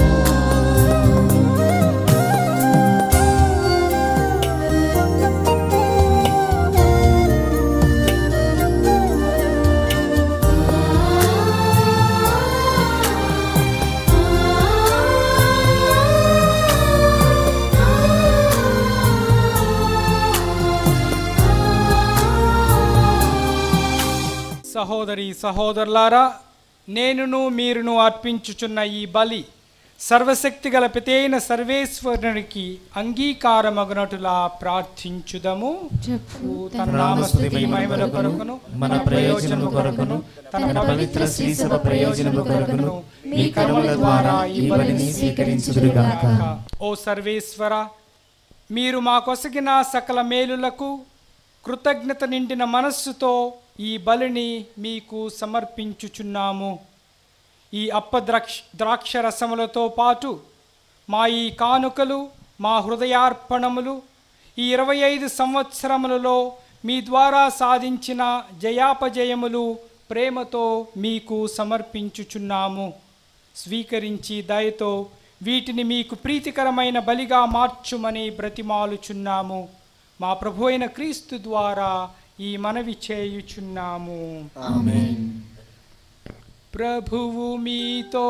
సహోదరి సహోదరులారా, నేనును మీరును అర్పించుచున్న ఈ బలి సర్వశక్తి గల పితైన సర్వేశ్వరునికి అంగీకారమగునటులా ప్రార్థించుదము. తన నామస్తుతి మహిమల కొరకును మన ప్రయోజనము కొరకును తన పవిత్ర శ్రీ సభ ప్రయోజనము కొరకును మీ కర్మల ద్వారా ఈ బలిని స్వీకరించుదురుగాక. ఓ సర్వేశ్వర, మీరు మా కొసగిన సకల మేలులకు కృతజ్ఞత నిండిన మనస్సుతో ఈ బలిని మీకు సమర్పించుచున్నాము. ఈ ద్రాక్ష రసములతో పాటు మా ఈ కానుకలు, మా హృదయార్పణములు ఈ 25 సంవత్సరములలో మీ ద్వారా సాధించిన జయాపజయములు ప్రేమతో మీకు సమర్పించుచున్నాము. స్వీకరించి దయతో వీటిని మీకు ప్రీతికరమైన బలిగా మార్చుమని బ్రతిమాలుచున్నాము. మా ప్రభు అయిన క్రీస్తు ద్వారా ఈ మనవి చేయుచున్నాము. ఆమేన్. ప్రభువు మీతో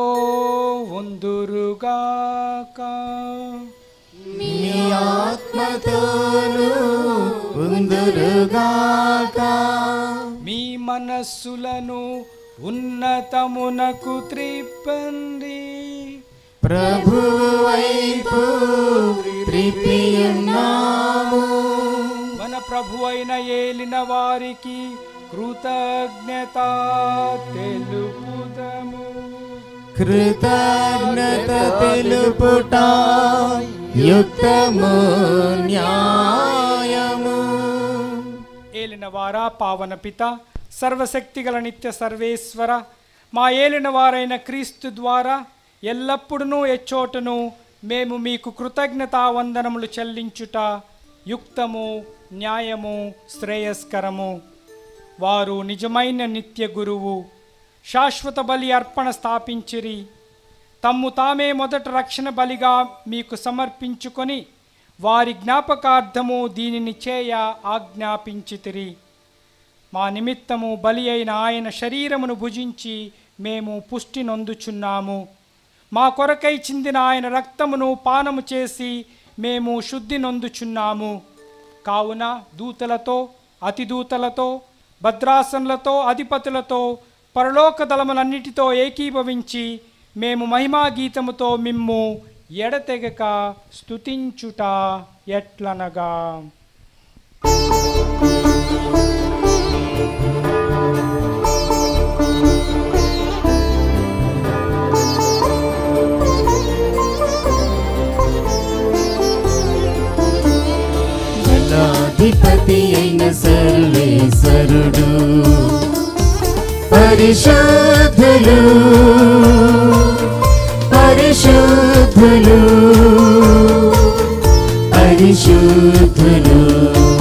ఉందురుగాక. మీ ఆత్మతోను ఉందురుగాక. మీ మనస్సులను ఉన్నతమునకు త్రిప్పండి. ప్రభువు వైపు త్రిప్పియున్నాము. మన ప్రభు అయిన ఏలిన వారికి కృతజ్ఞత తెలుపుదము. కృతజ్ఞత తెలుపుట యుక్తము న్యాయము. ఏలిన వారా, పావన పిత, సర్వశక్తిగల నిత్య సర్వేశ్వర, మా ఏలిన వారైన క్రీస్తు ద్వారా ఎల్లప్పుడూ ఎచ్చోటను మేము మీకు కృతజ్ఞతావందనములు చెల్లించుట యుక్తము, న్యాయము, శ్రేయస్కరము. వారు నిజమైన నిత్య గురువు, శాశ్వత బలి అర్పణ స్థాపించిరి. తమ్ము తామే మొదట రక్షణ బలిగా మీకు సమర్పించుకొని వారి జ్ఞాపకార్థము దీనిని చేయ ఆజ్ఞాపించితిరి. మా నిమిత్తము బలి అయిన ఆయన శరీరమును భుజించి మేము పుష్టి నొందుచున్నాము. మా కొరకై చిందిన ఆయన రక్తమును పానము చేసి మేము శుద్ధి నొందుచున్నాము. కావున దూతలతో, అతిదూతలతో, భద్రాసనులతో, అధిపతులతో, పరలోక దళములన్నిటితో ఏకీభవించి మేము మహిమా గీతముతో మిమ్ము ఎడతెగక స్తుతించుట ఎట్లనగా, అధిపతి అయిన సర్వేశ్వరుడు, పరిశుద్ధులు పరిశుద్ధులు పరిశుద్ధులు,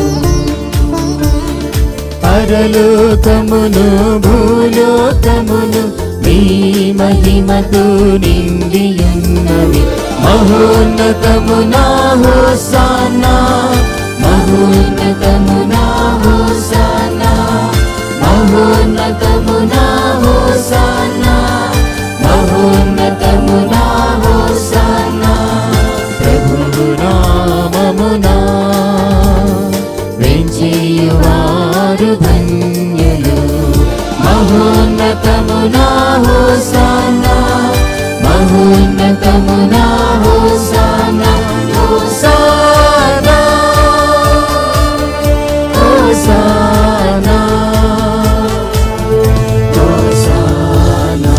పరలోకమును భూలోకమును మీ మహిమతో నిండియున్నవి. మహోన్నతమునా హోసానా, మహోన్నతమునా హోసానా, మహోన్నతమునా హోసానా, మహోన్నతమునా హోసానా. ప్రభువు నామమునా వెంచేయువారు ధన్యులు. మహోన్నతమునా హోసానా, మహోన్నతమునా హోసానా, హోసానా హోసానా హోసానా.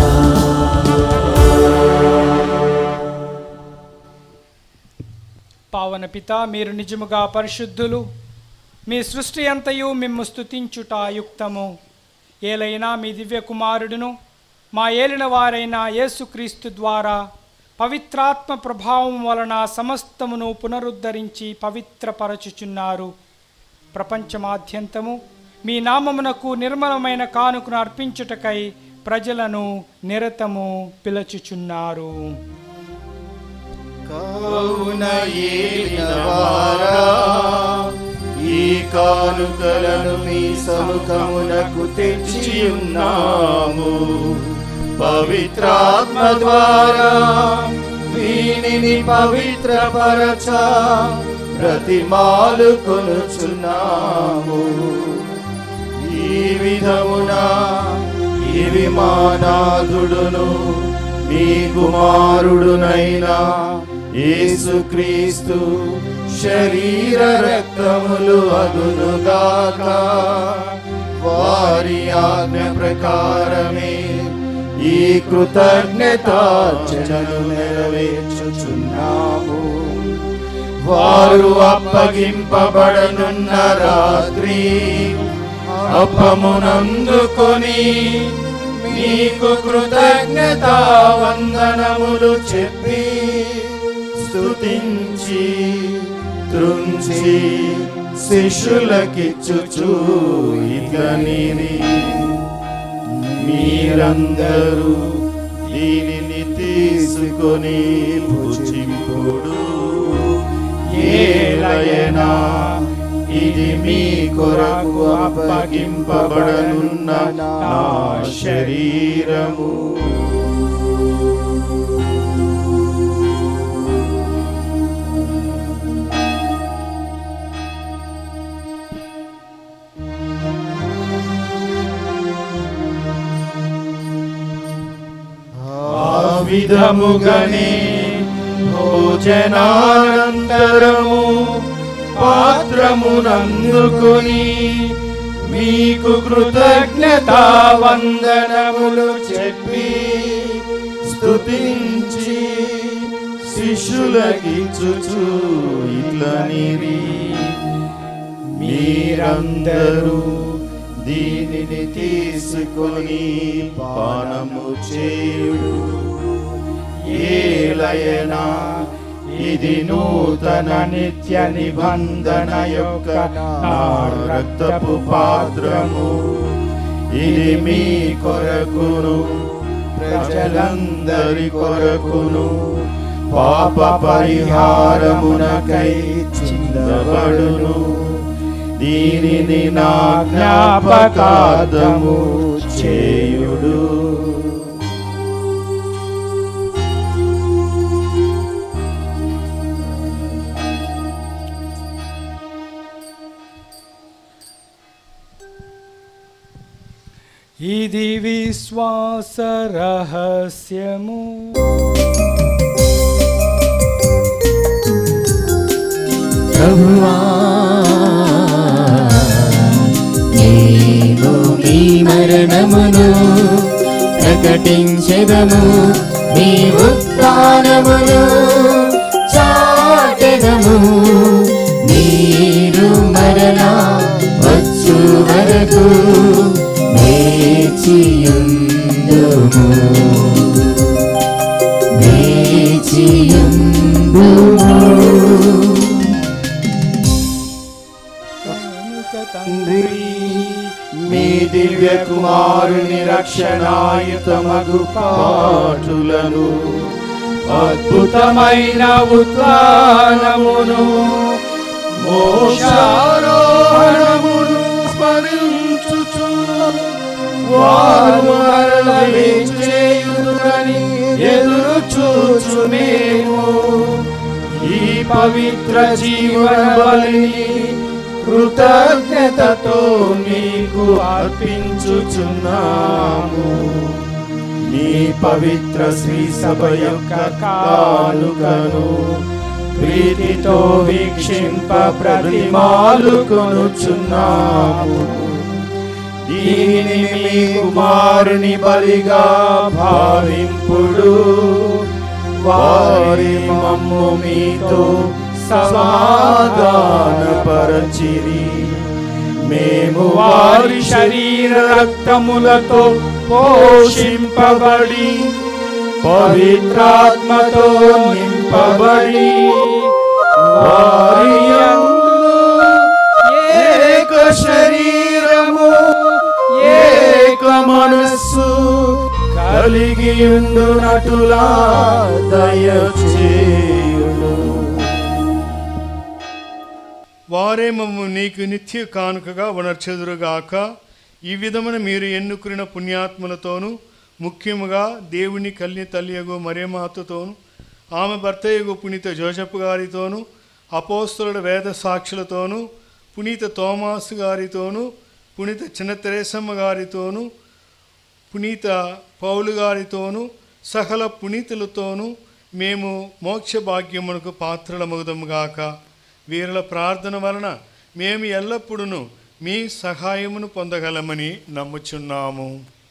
పావన పిత, మీరు నిజముగా పరిశుద్ధులు. మీ సృష్టి అంతయు మిమ్ము స్తుతించుట యుక్తము. ఏలైనా మీ దివ్య కుమారుడును మా ఏలిన వారైన యేసుక్రీస్తు ద్వారా పవిత్రాత్మ ప్రభావం వలన సమస్తమును పునరుద్ధరించి పవిత్రపరచుచున్నారు. ప్రపంచమాద్యంతము మీ నామమునకు నిర్మలమైన కానుకను అర్పించుటకై ప్రజలను నిరతము పిలుచుచున్నారు. కావున ఏలినవారా, ఈ కానుకలను మీ సముఖమునకు తెచ్చియున్నాము. పవిత్రాత్మ ద్వారా వీనిని పవిత్రపరచ ప్రతిమాలు కొనుచున్నాము. ఈ విధమున ఇవి మా నాథుడును మీ కుమారుడునైన యేసుక్రీస్తు శరీర రక్తములు అగునుగాక. వారి ఆజ్ఞ ప్రకారమే ఈ కృతజ్ఞతార్చనను నెరవేర్చుచున్నాము. వారు అప్పగింపబడనున్న రాత్రి అప్పమునందుకొని మీకు కృతజ్ఞతా వందనములు చెప్పి స్తుతించి త్రుంచి శిష్యులకిచ్చుచు ఇట్లనిరి, మీరందరూ దీనిని తీసుకొని భుజింపుడు. ఏలయనా ఇది మీ కొరకు అప్పగింపబడనున్న నా శరీరము. విధముగనే భోజనానంతరము పాత్రమునందుకొని మీకు కృతజ్ఞతా వందనములు చెప్పి స్తుతించి శిష్యులకిచ్చుచు ఇట్లనిరి, మీరందరూ దీనిని తీసుకొని పానము చేయుడు. ఏలయనా ఇది నూతన నిత్య నిబంధన యొక్క నా రక్తపు పాత్రము. ఇది మీ కొరకును ప్రజలందరి కొరకును పాప పరిహారమునకై చిందబడును. దీనిని నా జ్ఞాపకార్థము చేయుడు. ఇది విశ్వాస రహస్యము. ప్రభువా మేము మీ మరణమును ప్రకటించెదము, మీ ఉత్థానమును చాటెదము. మీరు మరలా వచ్చు వరకు వేచియుందుము, వేచియుందుము. తండ్రి, మీ దివ్య కుమారుని రక్షణాయుతమగు పాటులను అద్భుతమైన ఉత్థానమును మోక్షారోహణమును స్మరించుచు వారు మరల చేయుదురని ఎదురు చూచు మేము ఈ పవిత్ర జీవన బలిని కృతజ్ఞతతో మీకు అర్పించుచున్నాము. మీ పవిత్ర శ్రీ సభ యొక్క కానుకను ప్రీతితో వీక్షింప ప్రతిమాలుకొనుచున్నాము. దీనిని మీ కుమారుని బలిగా భావింపుడు. వారి మమ్ము మీతో సమాధానపరచిరి. మేము వారి శరీర రక్తములతో పోషింపబడి పవిత్రాత్మతో నింపబడి వారి యందు ఏక శరీరము ఏక మనస్సు కలిగి ఉండునటులా దయచేయుడు. వారే మమ్ము నీకు నిత్య కానుకగా ఉనర్చెదురుగాక. ఈ విధమున మీరు ఎన్నుకున్న పుణ్యాత్ములతోనూ ముఖ్యముగా దేవుని కల్ని తల్లియగు మరియమాతతోనూ ఆమె భర్తయగు పునీత జోసెఫ్ గారితోనూ అపోస్తలుల వేద సాక్షులతోనూ పునీత తోమాసు గారితోనూ పునీత చిన్న తెరేసమ్మ గారితోనూ పునీత పౌలు గారితోనూ సకల పునీతులతోనూ మేము మోక్ష భాగ్యమునకు పాత్రలమగుదముగాక. వీరుల ప్రార్థన వలన మేము ఎల్లప్పుడూ మీ సహాయమును పొందగలమని నమ్ముచున్నాము.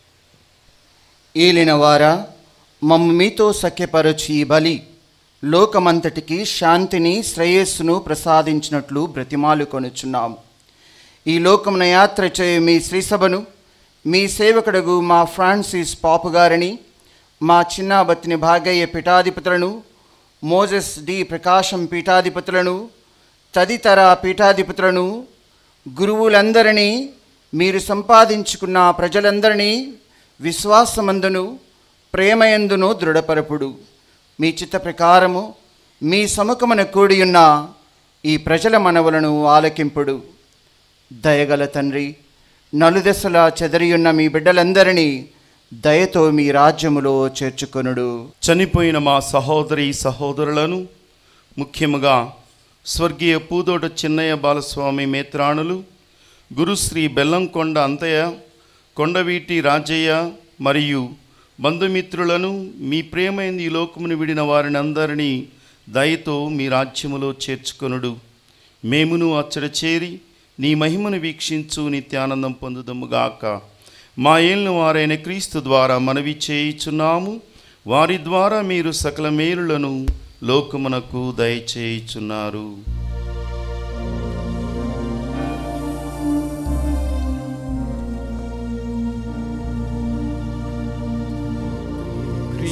ఏలినవారా, మమ్ము మీతో సఖ్యపరచి బలి లోకమంతటికి శాంతిని శ్రేయస్సును ప్రసాదించినట్లు బ్రతిమాలు కొనుచున్నాము. ఈ లోకమున యాత్ర చేయ మీ శ్రీసభను, మీ సేవకుడుగు మా ఫ్రాన్సిస్ పాపు గారిని, మా చిన్నాబత్తిని భాగయ్య పీఠాధిపతులను, మోజెస్ డి ప్రకాశం పీఠాధిపతులను, తదితర పీఠాధిపతులను, గురువులందరినీ, మీరు సంపాదించుకున్న ప్రజలందరినీ విశ్వాసమందును ప్రేమయందును దృఢపరపుడు. మీ చిత్త ప్రకారము మీ సముఖమున కూడియున్న ఈ ప్రజల మనవులను ఆలకింపుడు. దయగల తండ్రి, నలుదెసలా చెదరియున్న మీ బిడ్డలందరినీ దయతో మీ రాజ్యములో చేర్చుకొనుడు. చనిపోయిన మా సహోదరి సహోదరులను, ముఖ్యముగా స్వర్గీయ పూదోట చిన్నయ్య బాలస్వామి మేత్రాణులు, గురుశ్రీ బెల్లంకొండ అంతయ్య, కొండవీటి రాజయ్య మరియు బంధుమిత్రులను, మీ ప్రేమైంది ఈ లోకమును విడిన వారిని అందరినీ దయతో మీ రాజ్యములో చేర్చుకొనుడు. మేమును అచ్చట చేరి నీ మహిమను వీక్షించు నిత్యానందం పొందుదముగాక. మా ఏలిన వారైన క్రీస్తు ద్వారా మనవి చేయుచున్నాము. వారి ద్వారా మీరు సకల మేలులను లోకమునకు దయచేయుచున్నారు.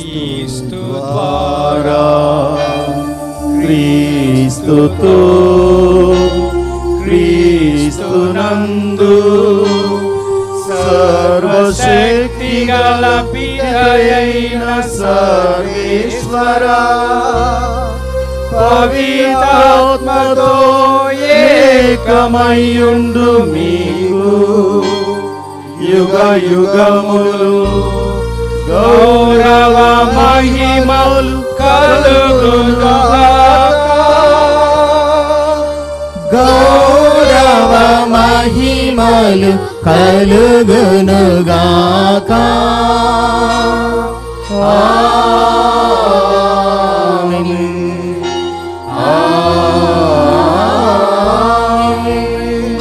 క్రీస్తు ద్వారా క్రీస్తుతో క్రీస్తునందు సర్వశక్తి గల పితయైన సర్వేశ్వర పవిత్రాత్మతో ఏకమయ్యుండు మీకు యుగ యుగములు గౌరవ మహిమలు కలుగునుగాక. గౌరవ మహిమలు కలుగునుగాక. ఆమేన్. ఆమేన్.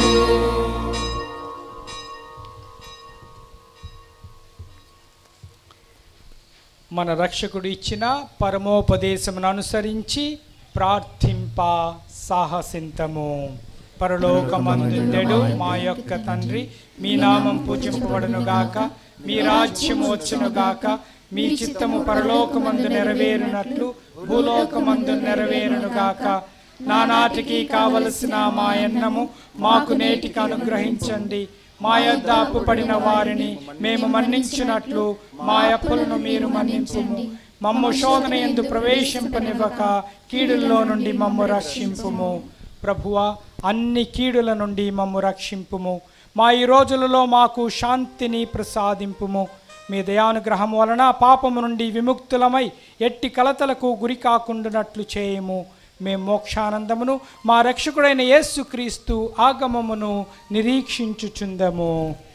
మన రక్షకుడు ఇచ్చిన పరమోపదేశమును అనుసరించి ప్రార్థింప సాహసింతము. పరలోకమందుండెడు మా యొక్క తండ్రి, మీ నామం పూజింపబడునుగాక, మీ రాజ్యము వచ్చునుగాక, మీ చిత్తము పరలోకమందు నెరవేరునట్లు భూలోకమందు నెరవేరునుగాక. నానాటికి కావలసిన మా అన్నము మాకు నేటికి అనుగ్రహించండి. మా యొద్ద అప్పుపడిన వారిని మేము మన్నించినట్లు మా అప్పులను మీరు మన్నించుము. మమ్ము శోధన యందు ప్రవేశింపనివ్వక కీడుల్లో నుండి మమ్ము రక్షింపుము. ప్రభువా, అన్ని కీడుల నుండి మమ్ము రక్షింపుము. మా ఈ రోజులలో మాకు శాంతిని ప్రసాదింపుము. మీ దయానుగ్రహం వలన పాపము నుండి విముక్తులమై ఎట్టి కలతలకు గురి కాకుండానట్లు చేయము. మేము మోక్షానందమును మా రక్షకుడైన యేసుక్రీస్తు ఆగమమును నిరీక్షించుచుందము.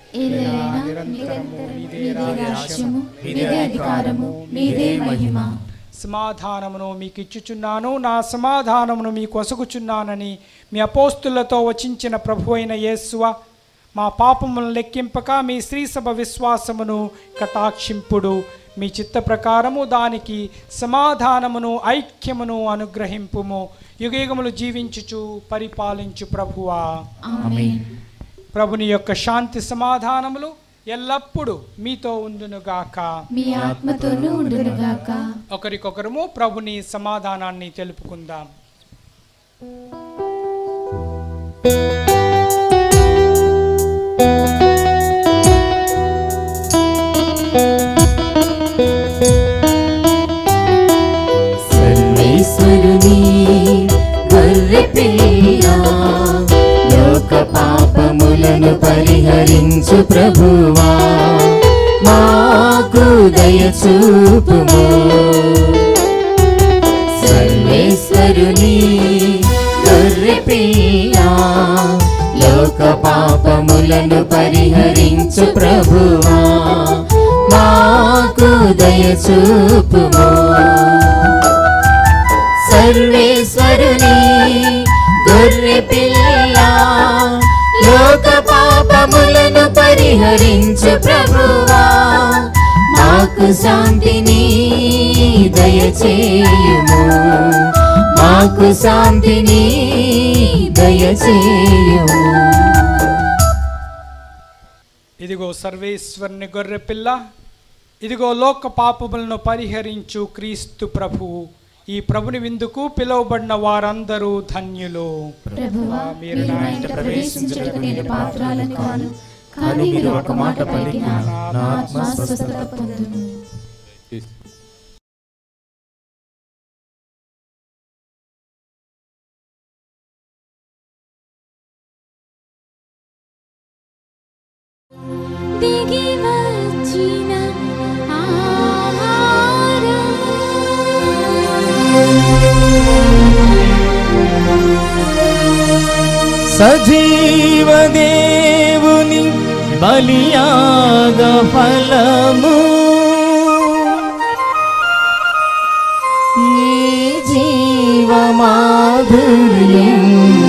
సమాధానమును మీకు ఇచ్చుచున్నాను, నా సమాధానమును మీకు ఒసగుచున్నానని మీ అపోస్తులతో వచించిన ప్రభు అయిన యేసువ, మా పాపములను లెక్కింపక మీ శ్రీసభ విశ్వాసమును కటాక్షింపుడు. మీ చిత్త ప్రకారము దానికి సమాధానమును ఐక్యమును అనుగ్రహింపుము. యుగయుగములు జీవించుచు పరిపాలించు ప్రభువా. ఆమేన్. ప్రభుని యొక్క శాంతి సమాధానములు ఎల్లప్పుడూ మీతో ఉండునుగాక. మీ ఆత్మతోనూ ఉండునుగాక. ఒకరికొకరము ప్రభుని సమాధానాన్ని తెలుపుకుందాం. సర్వేశ్వరుని గొర్రెపిల్ల, లోక పాపములను పరిహరించు ప్రభువా, మాకు దయ చూపుము. సర్వేశ్వరుని గొర్రెపిల్ల, లోక పాపములను పరిహరించు ప్రభువా, మాకు దయ చూపుము. సర్వేశ్వరుని గొర్రెపిల్ల, లోక పాపములను పరిహరించు ప్రభువా, మాకు శాంతిని దయచేయుము. మాకు శాంతిని దయచేయుము. ఇదిగో సర్వేశ్వరుని గొర్రెపిల్ల, ఇదిగో లోక పాపములను పరిహరించు క్రీస్తు ప్రభువు. ఈ ప్రభుని విందుకు పిలువబడిన వారందరూ ధన్యులు. ప్రభువా, మీరు నా ఇంట ప్రవేశించుటకు నేను పాత్రలను కాను, కానీ మీరు ఒక మాట పలికినా నా ఆత్మ స్వస్థత పొందును. దిగి వచ్చిన ఆహారం సజీవ దేవుని బలియాగ ఫలము, ఈ జీవమాధుర్యం,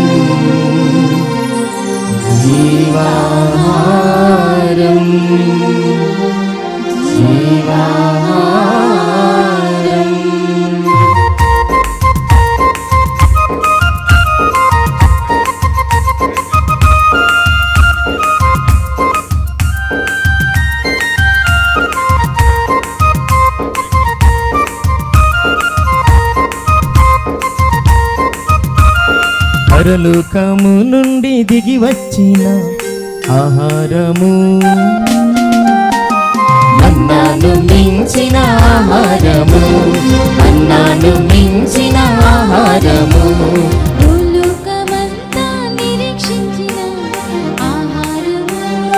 జీవాహారం, జీవాహారం. పరలోకము నుండి దిగి వచ్చిన ఆహారము, అన్నాను మించిన ఆహారము, అన్నాను మించిన ఆహారము, భూలోకమంతా నిరీక్షించిన ఆహారము,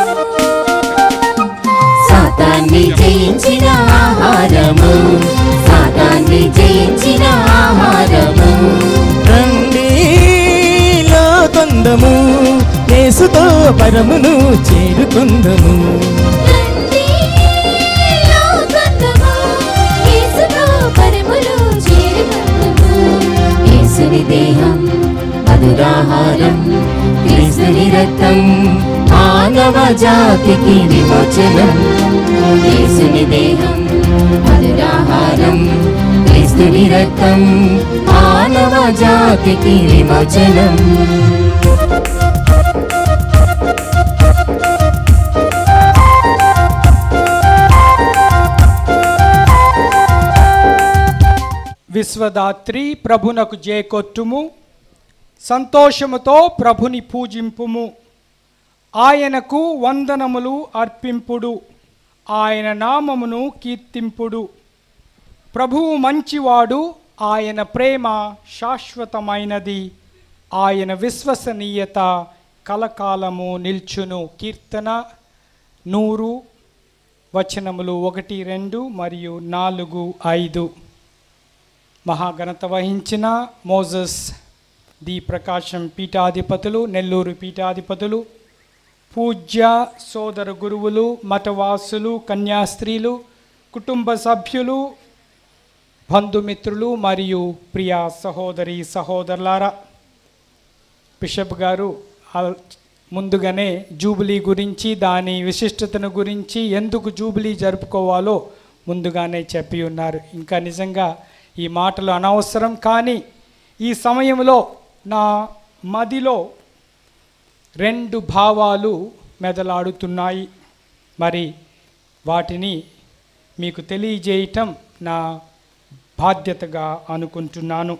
సాతాన్ని జయించిన ఆహారము, సాతాన్ని జయించిన ఆహారము. రండి లోకందము, యేసుతో పరమును చేరుకుందము. రండి లోకందము, యేసుతో పరమును చేరుకుందము. యేసుని దేహం మధురాహారం, క్రీస్తుని రక్తం మానవ జాతికి విమోచనం. యేసుని దేహం మధురాహారం, క్రీస్తుని రక్తం మానవ జాతికి విమోచనం. విశ్వదాత్రి ప్రభునకు జయకొట్టుము, సంతోషముతో ప్రభుని పూజింపుము. ఆయనకు వందనములు అర్పింపుడు, ఆయన నామమును కీర్తింపుడు. ప్రభువు మంచివాడు, ఆయన ప్రేమ శాశ్వతమైనది, ఆయన విశ్వసనీయత కలకాలము నిల్చును. కీర్తన 100 వచనములు 1, 2 మరియు 4, 5. మహాఘనత వహించిన మోజస్ ది ప్రకాశం పీఠాధిపతులు, నెల్లూరు పీఠాధిపతులు, పూజ్య సోదర గురువులు, మఠవాసులు, కన్యాస్త్రీలు, కుటుంబ సభ్యులు, బంధుమిత్రులు మరియు ప్రియ సహోదరి సహోదరులారా, బిషప్ గారు ముందుగానే జూబిలీ గురించి, దాని విశిష్టతను గురించి, ఎందుకు జూబిలీ జరుపుకోవాలో ముందుగానే చెప్పి ఉన్నారు. ఇంకా నిజంగా ఈ మాటలు అనవసరం, కానీ ఈ సమయంలో నా మదిలో 2 భావాలు మెదలాడుతున్నాయి. మరి వాటిని మీకు తెలియజేయటం నా బాధ్యతగా అనుకుంటున్నాను.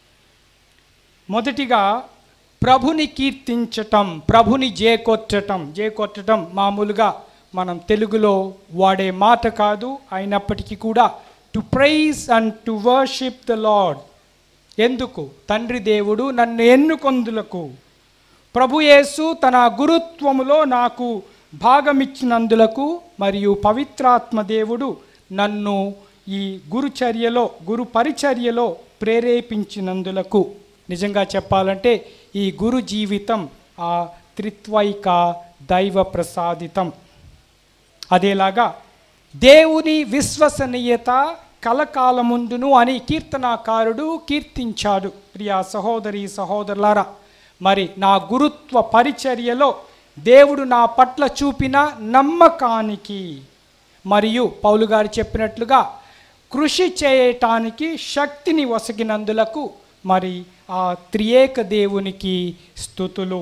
మొదటిగా ప్రభుని కీర్తించటం, ప్రభుని జేకొట్టడం మామూలుగా మనం తెలుగులో వాడే మాట కాదు. అయినప్పటికీ కూడా to praise and to worship the lord. ఎందుకు? తండ్రి దేవుడు నన్ను ఎన్నుకొందులకు, ప్రభు యేసు తన గురుత్వములో నాకు భాగమిచ్చినందులకు, మరియు పవిత్రాత్మ దేవుడు నన్ను ఈ గురు పరిచర్యలో ప్రేరేపించినందులకు. నిజంగా చెప్పాలంటే ఈ గురు జీవితం ఆ త్రిత్వైక దైవ ప్రసాదితం. అదేలాగా దేవుని విశ్వసనీయత కలకాలముందును అని కీర్తనాకారుడు కీర్తించాడు. ప్రియా సహోదరి సహోదరులారా, మరి నా గురుత్వ పరిచర్యలో దేవుడు నా పట్ల చూపిన నమ్మకానికి మరియు పౌలు గారు చెప్పినట్లుగా కృషి చేయటానికి శక్తిని వసగినందులకు మరి ఆ త్రియేక దేవునికి స్తుతులు.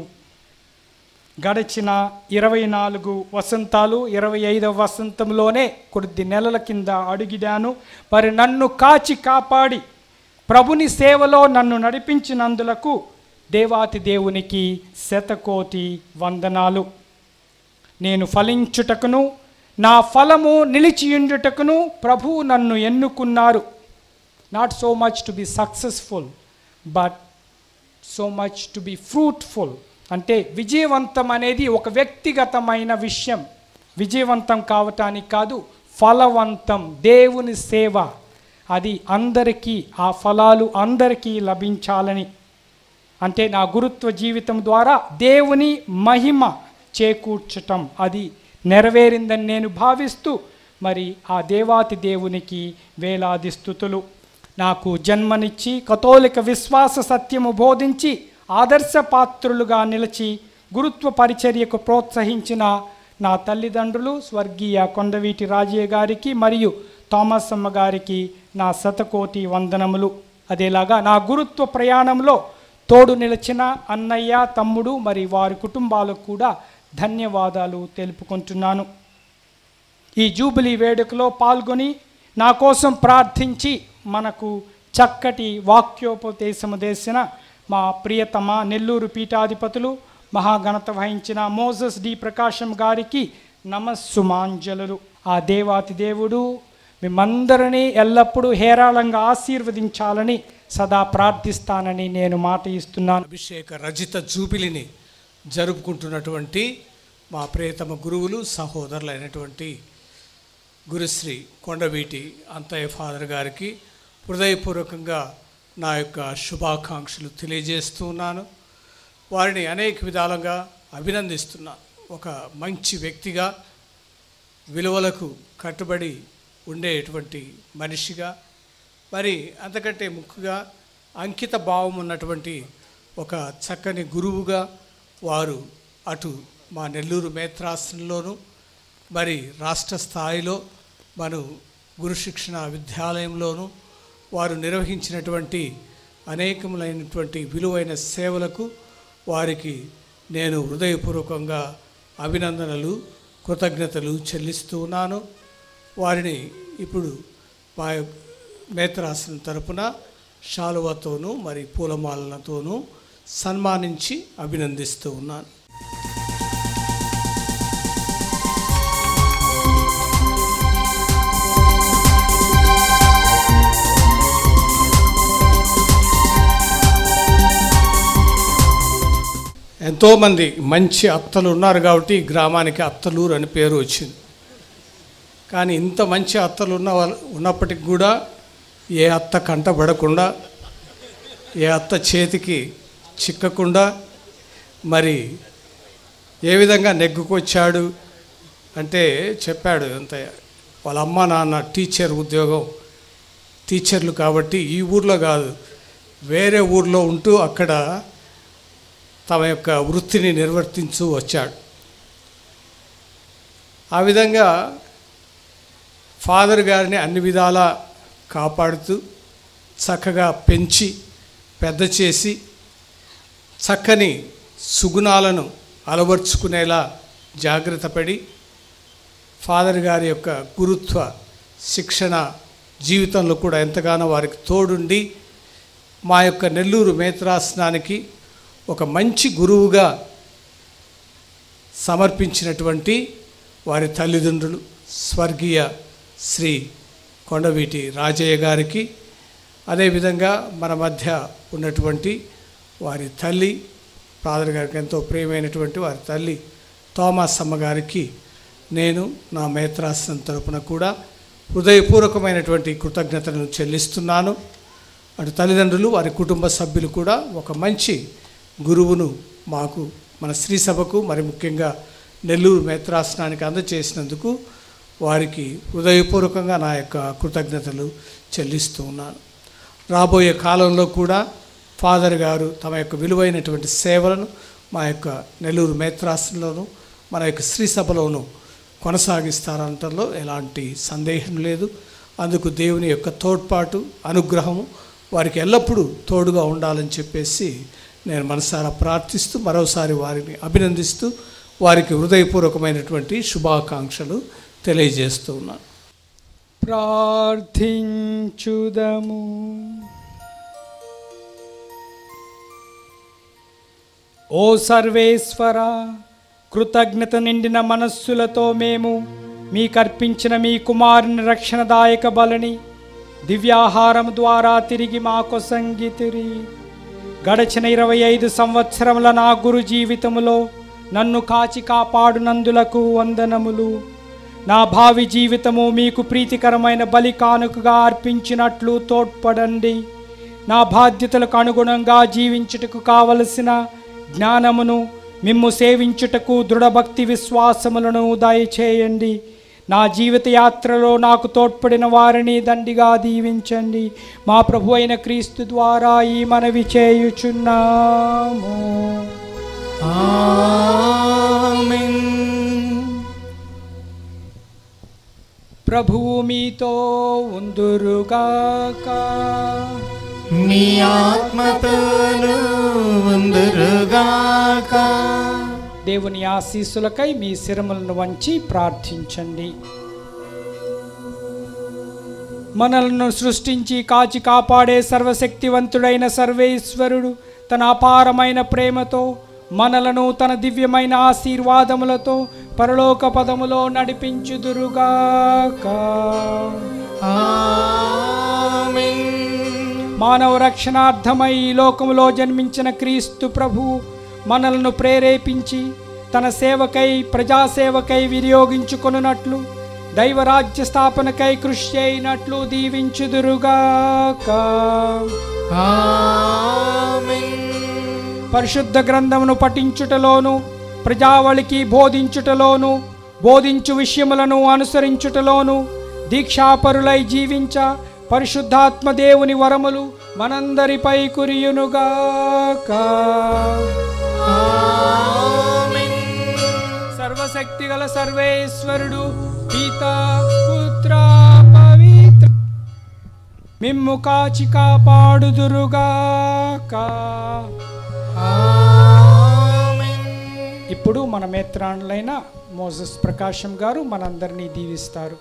గడిచిన 24 వసంతాలు 25వ వసంతంలోనే కొద్ది నెలల కింద అడుగిడాను. మరి నన్ను కాచి కాపాడి ప్రభుని సేవలో నన్ను నడిపించినందులకు దేవాతి దేవునికి శతకోటి వందనాలు. నేను ఫలించుటకును నా ఫలము నిలిచియుండుటకును ప్రభువు నన్ను ఎన్నుకున్నారు. Not so much to be successful, but so much to be fruitful. అంటే విజయవంతం అనేది ఒక వ్యక్తిగతమైన విషయం. విజయవంతం కావటానికి కాదు, ఫలవంతం, దేవుని సేవ, అది అందరికీ, ఆ ఫలాలు అందరికీ లభించాలని. అంటే నా గురుత్వ జీవితం ద్వారా దేవుని మహిమ చేకూర్చటం అది నెరవేరిందని నేను భావిస్తూ మరి ఆ దేవాతి దేవునికి వేలాది స్తుతులు. నాకు జన్మనిచ్చి కథోలిక విశ్వాస సత్యము బోధించి ఆదర్శపాత్రులుగా నిలిచి గురుత్వ పరిచర్యకు ప్రోత్సహించిన నా తల్లిదండ్రులు స్వర్గీయ కొండవీటి రాజయ్య గారికి మరియు థామస్ అమ్మ గారికి నా శతకోటి వందనములు. అదేలాగా నా గురుత్వ ప్రయాణంలో తోడు నిలిచిన అన్నయ్య, తమ్ముడు మరి వారి కుటుంబాలకు కూడా ధన్యవాదాలు తెలుపుకుంటున్నాను. ఈ జూబిలీ వేడుకలో పాల్గొని నా కోసం ప్రార్థించి మనకు చక్కటి వాక్యోపదేశము చేసిన మా ప్రియతమ నెల్లూరు పీఠాధిపతులు మహాఘనత వహించిన మోజస్ డి ప్రకాశం గారికి నమస్సుమాంజలు. ఆ దేవాతి దేవుడు మిమ్మందరినీ ఎల్లప్పుడూ హేరాళంగా ఆశీర్వదించాలని సదా ప్రార్థిస్తానని నేను మాట ఇస్తున్నాను. అభిషేక రజిత జూబిలీని జరుపుకుంటున్నటువంటి మా ప్రియతమ గురువులు సహోదరులైనటువంటి గురుశ్రీ కొండవీటి అంతయ్య ఫాదర్ గారికి హృదయపూర్వకంగా నా యొక్క శుభాకాంక్షలు తెలియజేస్తూ ఉన్నాను. వారిని అనేక విధాలుగా అభినందిస్తున్నాను. ఒక మంచి వ్యక్తిగా, విలువలకు కట్టుబడి ఉండేటువంటి మనిషిగా, మరి అంతకంటే ముఖ్యంగా అంకిత భావం ఉన్నటువంటి ఒక చక్కని గురువుగా వారు అటు మా నెల్లూరు మేత్రాసనంలోను మరి రాష్ట్ర స్థాయిలో మన గురు శిక్షణ విద్యాలయంలోను వారు నిర్వహించినటువంటి అనేకములైనటువంటి విలువైన సేవలకు వారికి నేను హృదయపూర్వకంగా అభినందనలు, కృతజ్ఞతలు చెల్లిస్తూ ఉన్నాను. వారిని ఇప్పుడు మా మేత్రాసనం తరపున శాలువతోనూ మరి పూలమాలలతోనూ సన్మానించి అభినందిస్తూ ఉన్నాను. ఎంతోమంది మంచి అత్తలు ఉన్నారు కాబట్టి ఈ గ్రామానికి అత్తలూరు అని పేరు వచ్చింది. కానీ ఇంత మంచి అత్తలు ఉన్నప్పటికి కూడా ఏ అత్త కంటబడకుండా, ఏ అత్త చేతికి చిక్కకుండా మరి ఏ విధంగా నెగ్గుకొచ్చాడు అంటే చెప్పాడు అంతయ్య. వాళ్ళ అమ్మ నాన్న టీచర్లు కాబట్టి ఈ ఊర్లో కాదు వేరే ఊర్లో ఉంటూ అక్కడ తమ యొక్క వృత్తిని నిర్వర్తించు వచ్చాడు. ఆ విధంగా ఫాదర్ గారిని అన్ని విధాలా కాపాడుతూ చక్కగా పెంచి పెద్ద చేసి చక్కని సుగుణాలను అలవర్చుకునేలా జాగ్రత్త పడి ఫాదర్ గారి యొక్క గురుత్వ శిక్షణ జీవితంలో కూడా ఎంతగానో వారికి తోడుండి మా యొక్క నెల్లూరు మేత్రాసనానికి ఒక మంచి గురువుగా సమర్పించినటువంటి వారి తల్లిదండ్రులు స్వర్గీయ శ్రీ కొండవీటి రాజయ్య గారికి, అదేవిధంగా మన మధ్య ఉన్నటువంటి వారి తల్లి ఫాదర్ గారికి ఎంతో ప్రియమైనటువంటి వారి తల్లి థామస్ అమ్మ గారికి నేను నా మేత్రాసనం తరపున కూడా హృదయపూర్వకమైనటువంటి కృతజ్ఞతలను చెల్లిస్తున్నాను. అటు తల్లిదండ్రులు వారి కుటుంబ సభ్యులు కూడా ఒక మంచి గురువును మాకు మన శ్రీ సభకు మరి ముఖ్యంగా నెల్లూరు మేత్రాసనానికి అందజేసినందుకు వారికి హృదయపూర్వకంగా నా యొక్క కృతజ్ఞతలు చెల్లిస్తూ ఉన్నాను. రాబోయే కాలంలో కూడా ఫాదర్ గారు తమ యొక్క విలువైనటువంటి సేవలను మా యొక్క నెల్లూరు మేత్రాసనంలోను మన యొక్క శ్రీ సభలోను కొనసాగిస్తారంటలో ఎలాంటి సందేహం లేదు. అందుకు దేవుని యొక్క తోడ్పాటు, అనుగ్రహము వారికి ఎల్లప్పుడూ తోడుగా ఉండాలని చెప్పేసి నేను మనసారా ప్రార్థిస్తూ మరోసారి వారిని అభినందిస్తూ వారికి హృదయపూర్వకమైనటువంటి శుభాకాంక్షలు తెలియజేస్తూ ఉన్నాను. ప్రార్థించుదము. ఓ సర్వేశ్వర, కృతజ్ఞత నిండిన మనస్సులతో మేము మీకర్పించిన మీ కుమారుని రక్షణదాయక బలిని దివ్యాహారం ద్వారా తిరిగి మాకొసంగితిరి. గడచిన 25 సంవత్సరముల నా గురు జీవితములో నన్ను కాచి కాపాడునందులకు వందనములు. నా భావి జీవితము మీకు ప్రీతికరమైన బలి కానుకగా అర్పించినట్లు తోడ్పడండి. నా బాధ్యతలకు అనుగుణంగా జీవించుటకు కావలసిన జ్ఞానమును, మిమ్ము సేవించుటకు దృఢభక్తి విశ్వాసములను దయచేయండి. నా జీవిత యాత్రలో నాకు తోడ్పడిన వారిని దండిగా దీవించండి. మా ప్రభు అయిన క్రీస్తు ద్వారా ఈ మనవి చేయుచున్నాము. ఆమేన్. ప్రభువు మీతో ఉందురుగాక. మీ ఆత్మతోను ఉందురుగాక. దేవుని ఆశీస్సులకై మీ శిరములను వంచి ప్రార్థించండి. మనలను సృష్టించి కాచి కాపాడే సర్వశక్తివంతుడైన సర్వేశ్వరుడు తన అపారమైన ప్రేమతో మనలను తన దివ్యమైన ఆశీర్వాదములతో పరలోక పదములో నడిపించుదురుగాక. మానవ రక్షణార్థమై ఈ లోకములో జన్మించిన క్రీస్తు ప్రభు మనలను ప్రేరేపించి తన సేవకై ప్రజాసేవకై వినియోగించుకొనున్నట్లు దైవరాజ్య స్థాపనకై కృషి చేయనట్లు దీవించుదురుగాక. పరిశుద్ధ గ్రంథమును పఠించుటలోను ప్రజావళికి బోధించుటలోను బోధించు విషయములను అనుసరించుటలోను దీక్షాపరులై జీవించ పరిశుద్ధాత్మ దేవుని వరములు మనందరిపై కురియునుగాక. సర్వశక్తిగల సర్వేశ్వరుడు పితా పుత్ర పవిత్ర మిమ్ము కాచి కాపాడుదురుగాక. ఇప్పుడు మన మేత్రానులైన మోసెస్ ప్రకాశం గారు మనందరినీ దీవిస్తారు.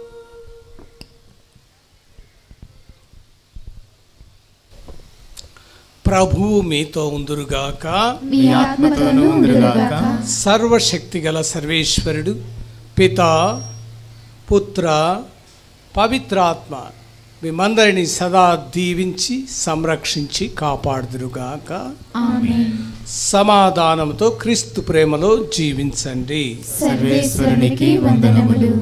ప్రభువు మీతో ఉందురుగాక. మీ ఆత్మతోనూ ఉండుగాక. సర్వశక్తిగల సర్వేశ్వరుడు పితా పుత్ర పవిత్రాత్మ మిమ్మందరినీ సదా దీవించి సంరక్షించి కాపాడుదురుగాక. ఆమేన్. సమాధానంతో క్రీస్తు ప్రేమలో జీవించండి. సర్వేశ్వరునికి వందనములు.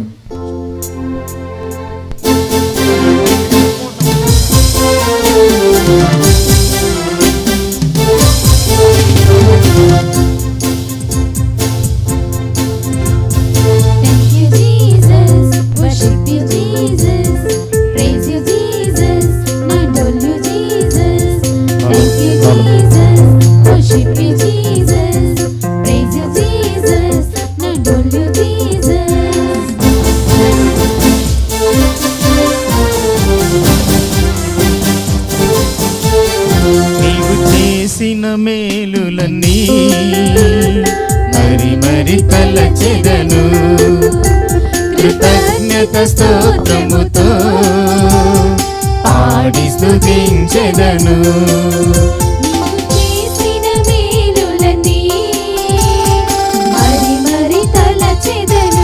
Thank you, Jesus. Worship you, Jesus. Praise you, Jesus. Adore you, Jesus. Thank you, Jesus. Worship you, Jesus. Praise you, Jesus. Adore you, Jesus. నీవు చేసిన మేలులన్నీ మరి మరి తలచెదను కృతజ్ఞత స్తోత్రముతో పాడి స్తుతించెదను. చేసిన మేలులన్నీ మరి మరి తలచెదను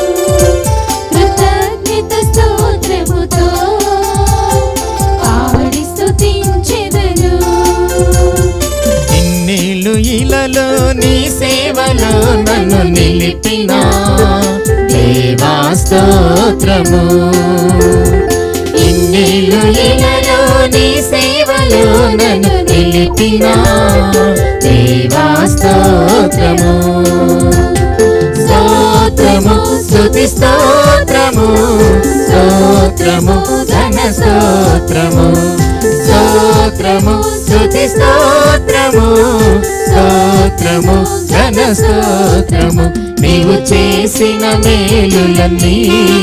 కృతజ్ఞత స్తోత్రముతో పాడి స్తుతించెదను. ఇన్నేళ్ళు ఇలలో నీ సేవలో నన్ను నిలిపిన దేవా స్తోత్రము. ఇన్నేళ్ళు ఇలలో నీ సేవలో నన్ను నిలిపిన దేవా స్తోత్రము. స్తోత్రము స్తుతి స్తోత్రము స్తోత్రము ఘన స్తోత్రము స్తోత్రము స్తుతి స్తోత్రము స్తోత్రము ఘన స్తోత్రము. నీవు చేసిన మేలులన్నీ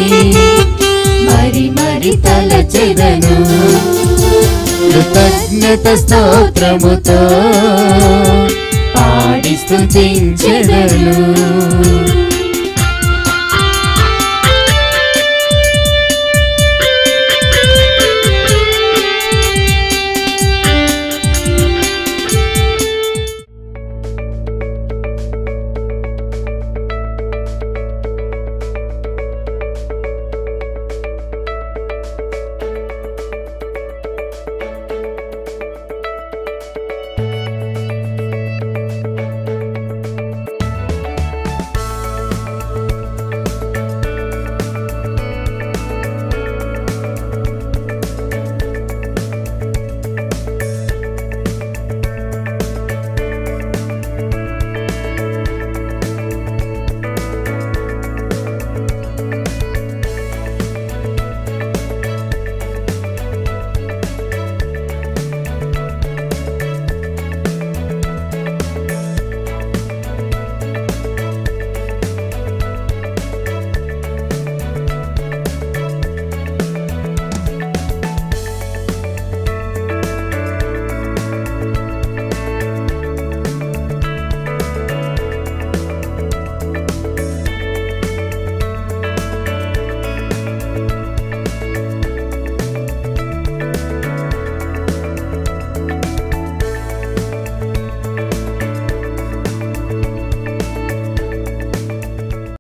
మరి మరి తలచెదను కృతజ్ఞత స్తోత్రముతో పాడి స్తుతించెదను.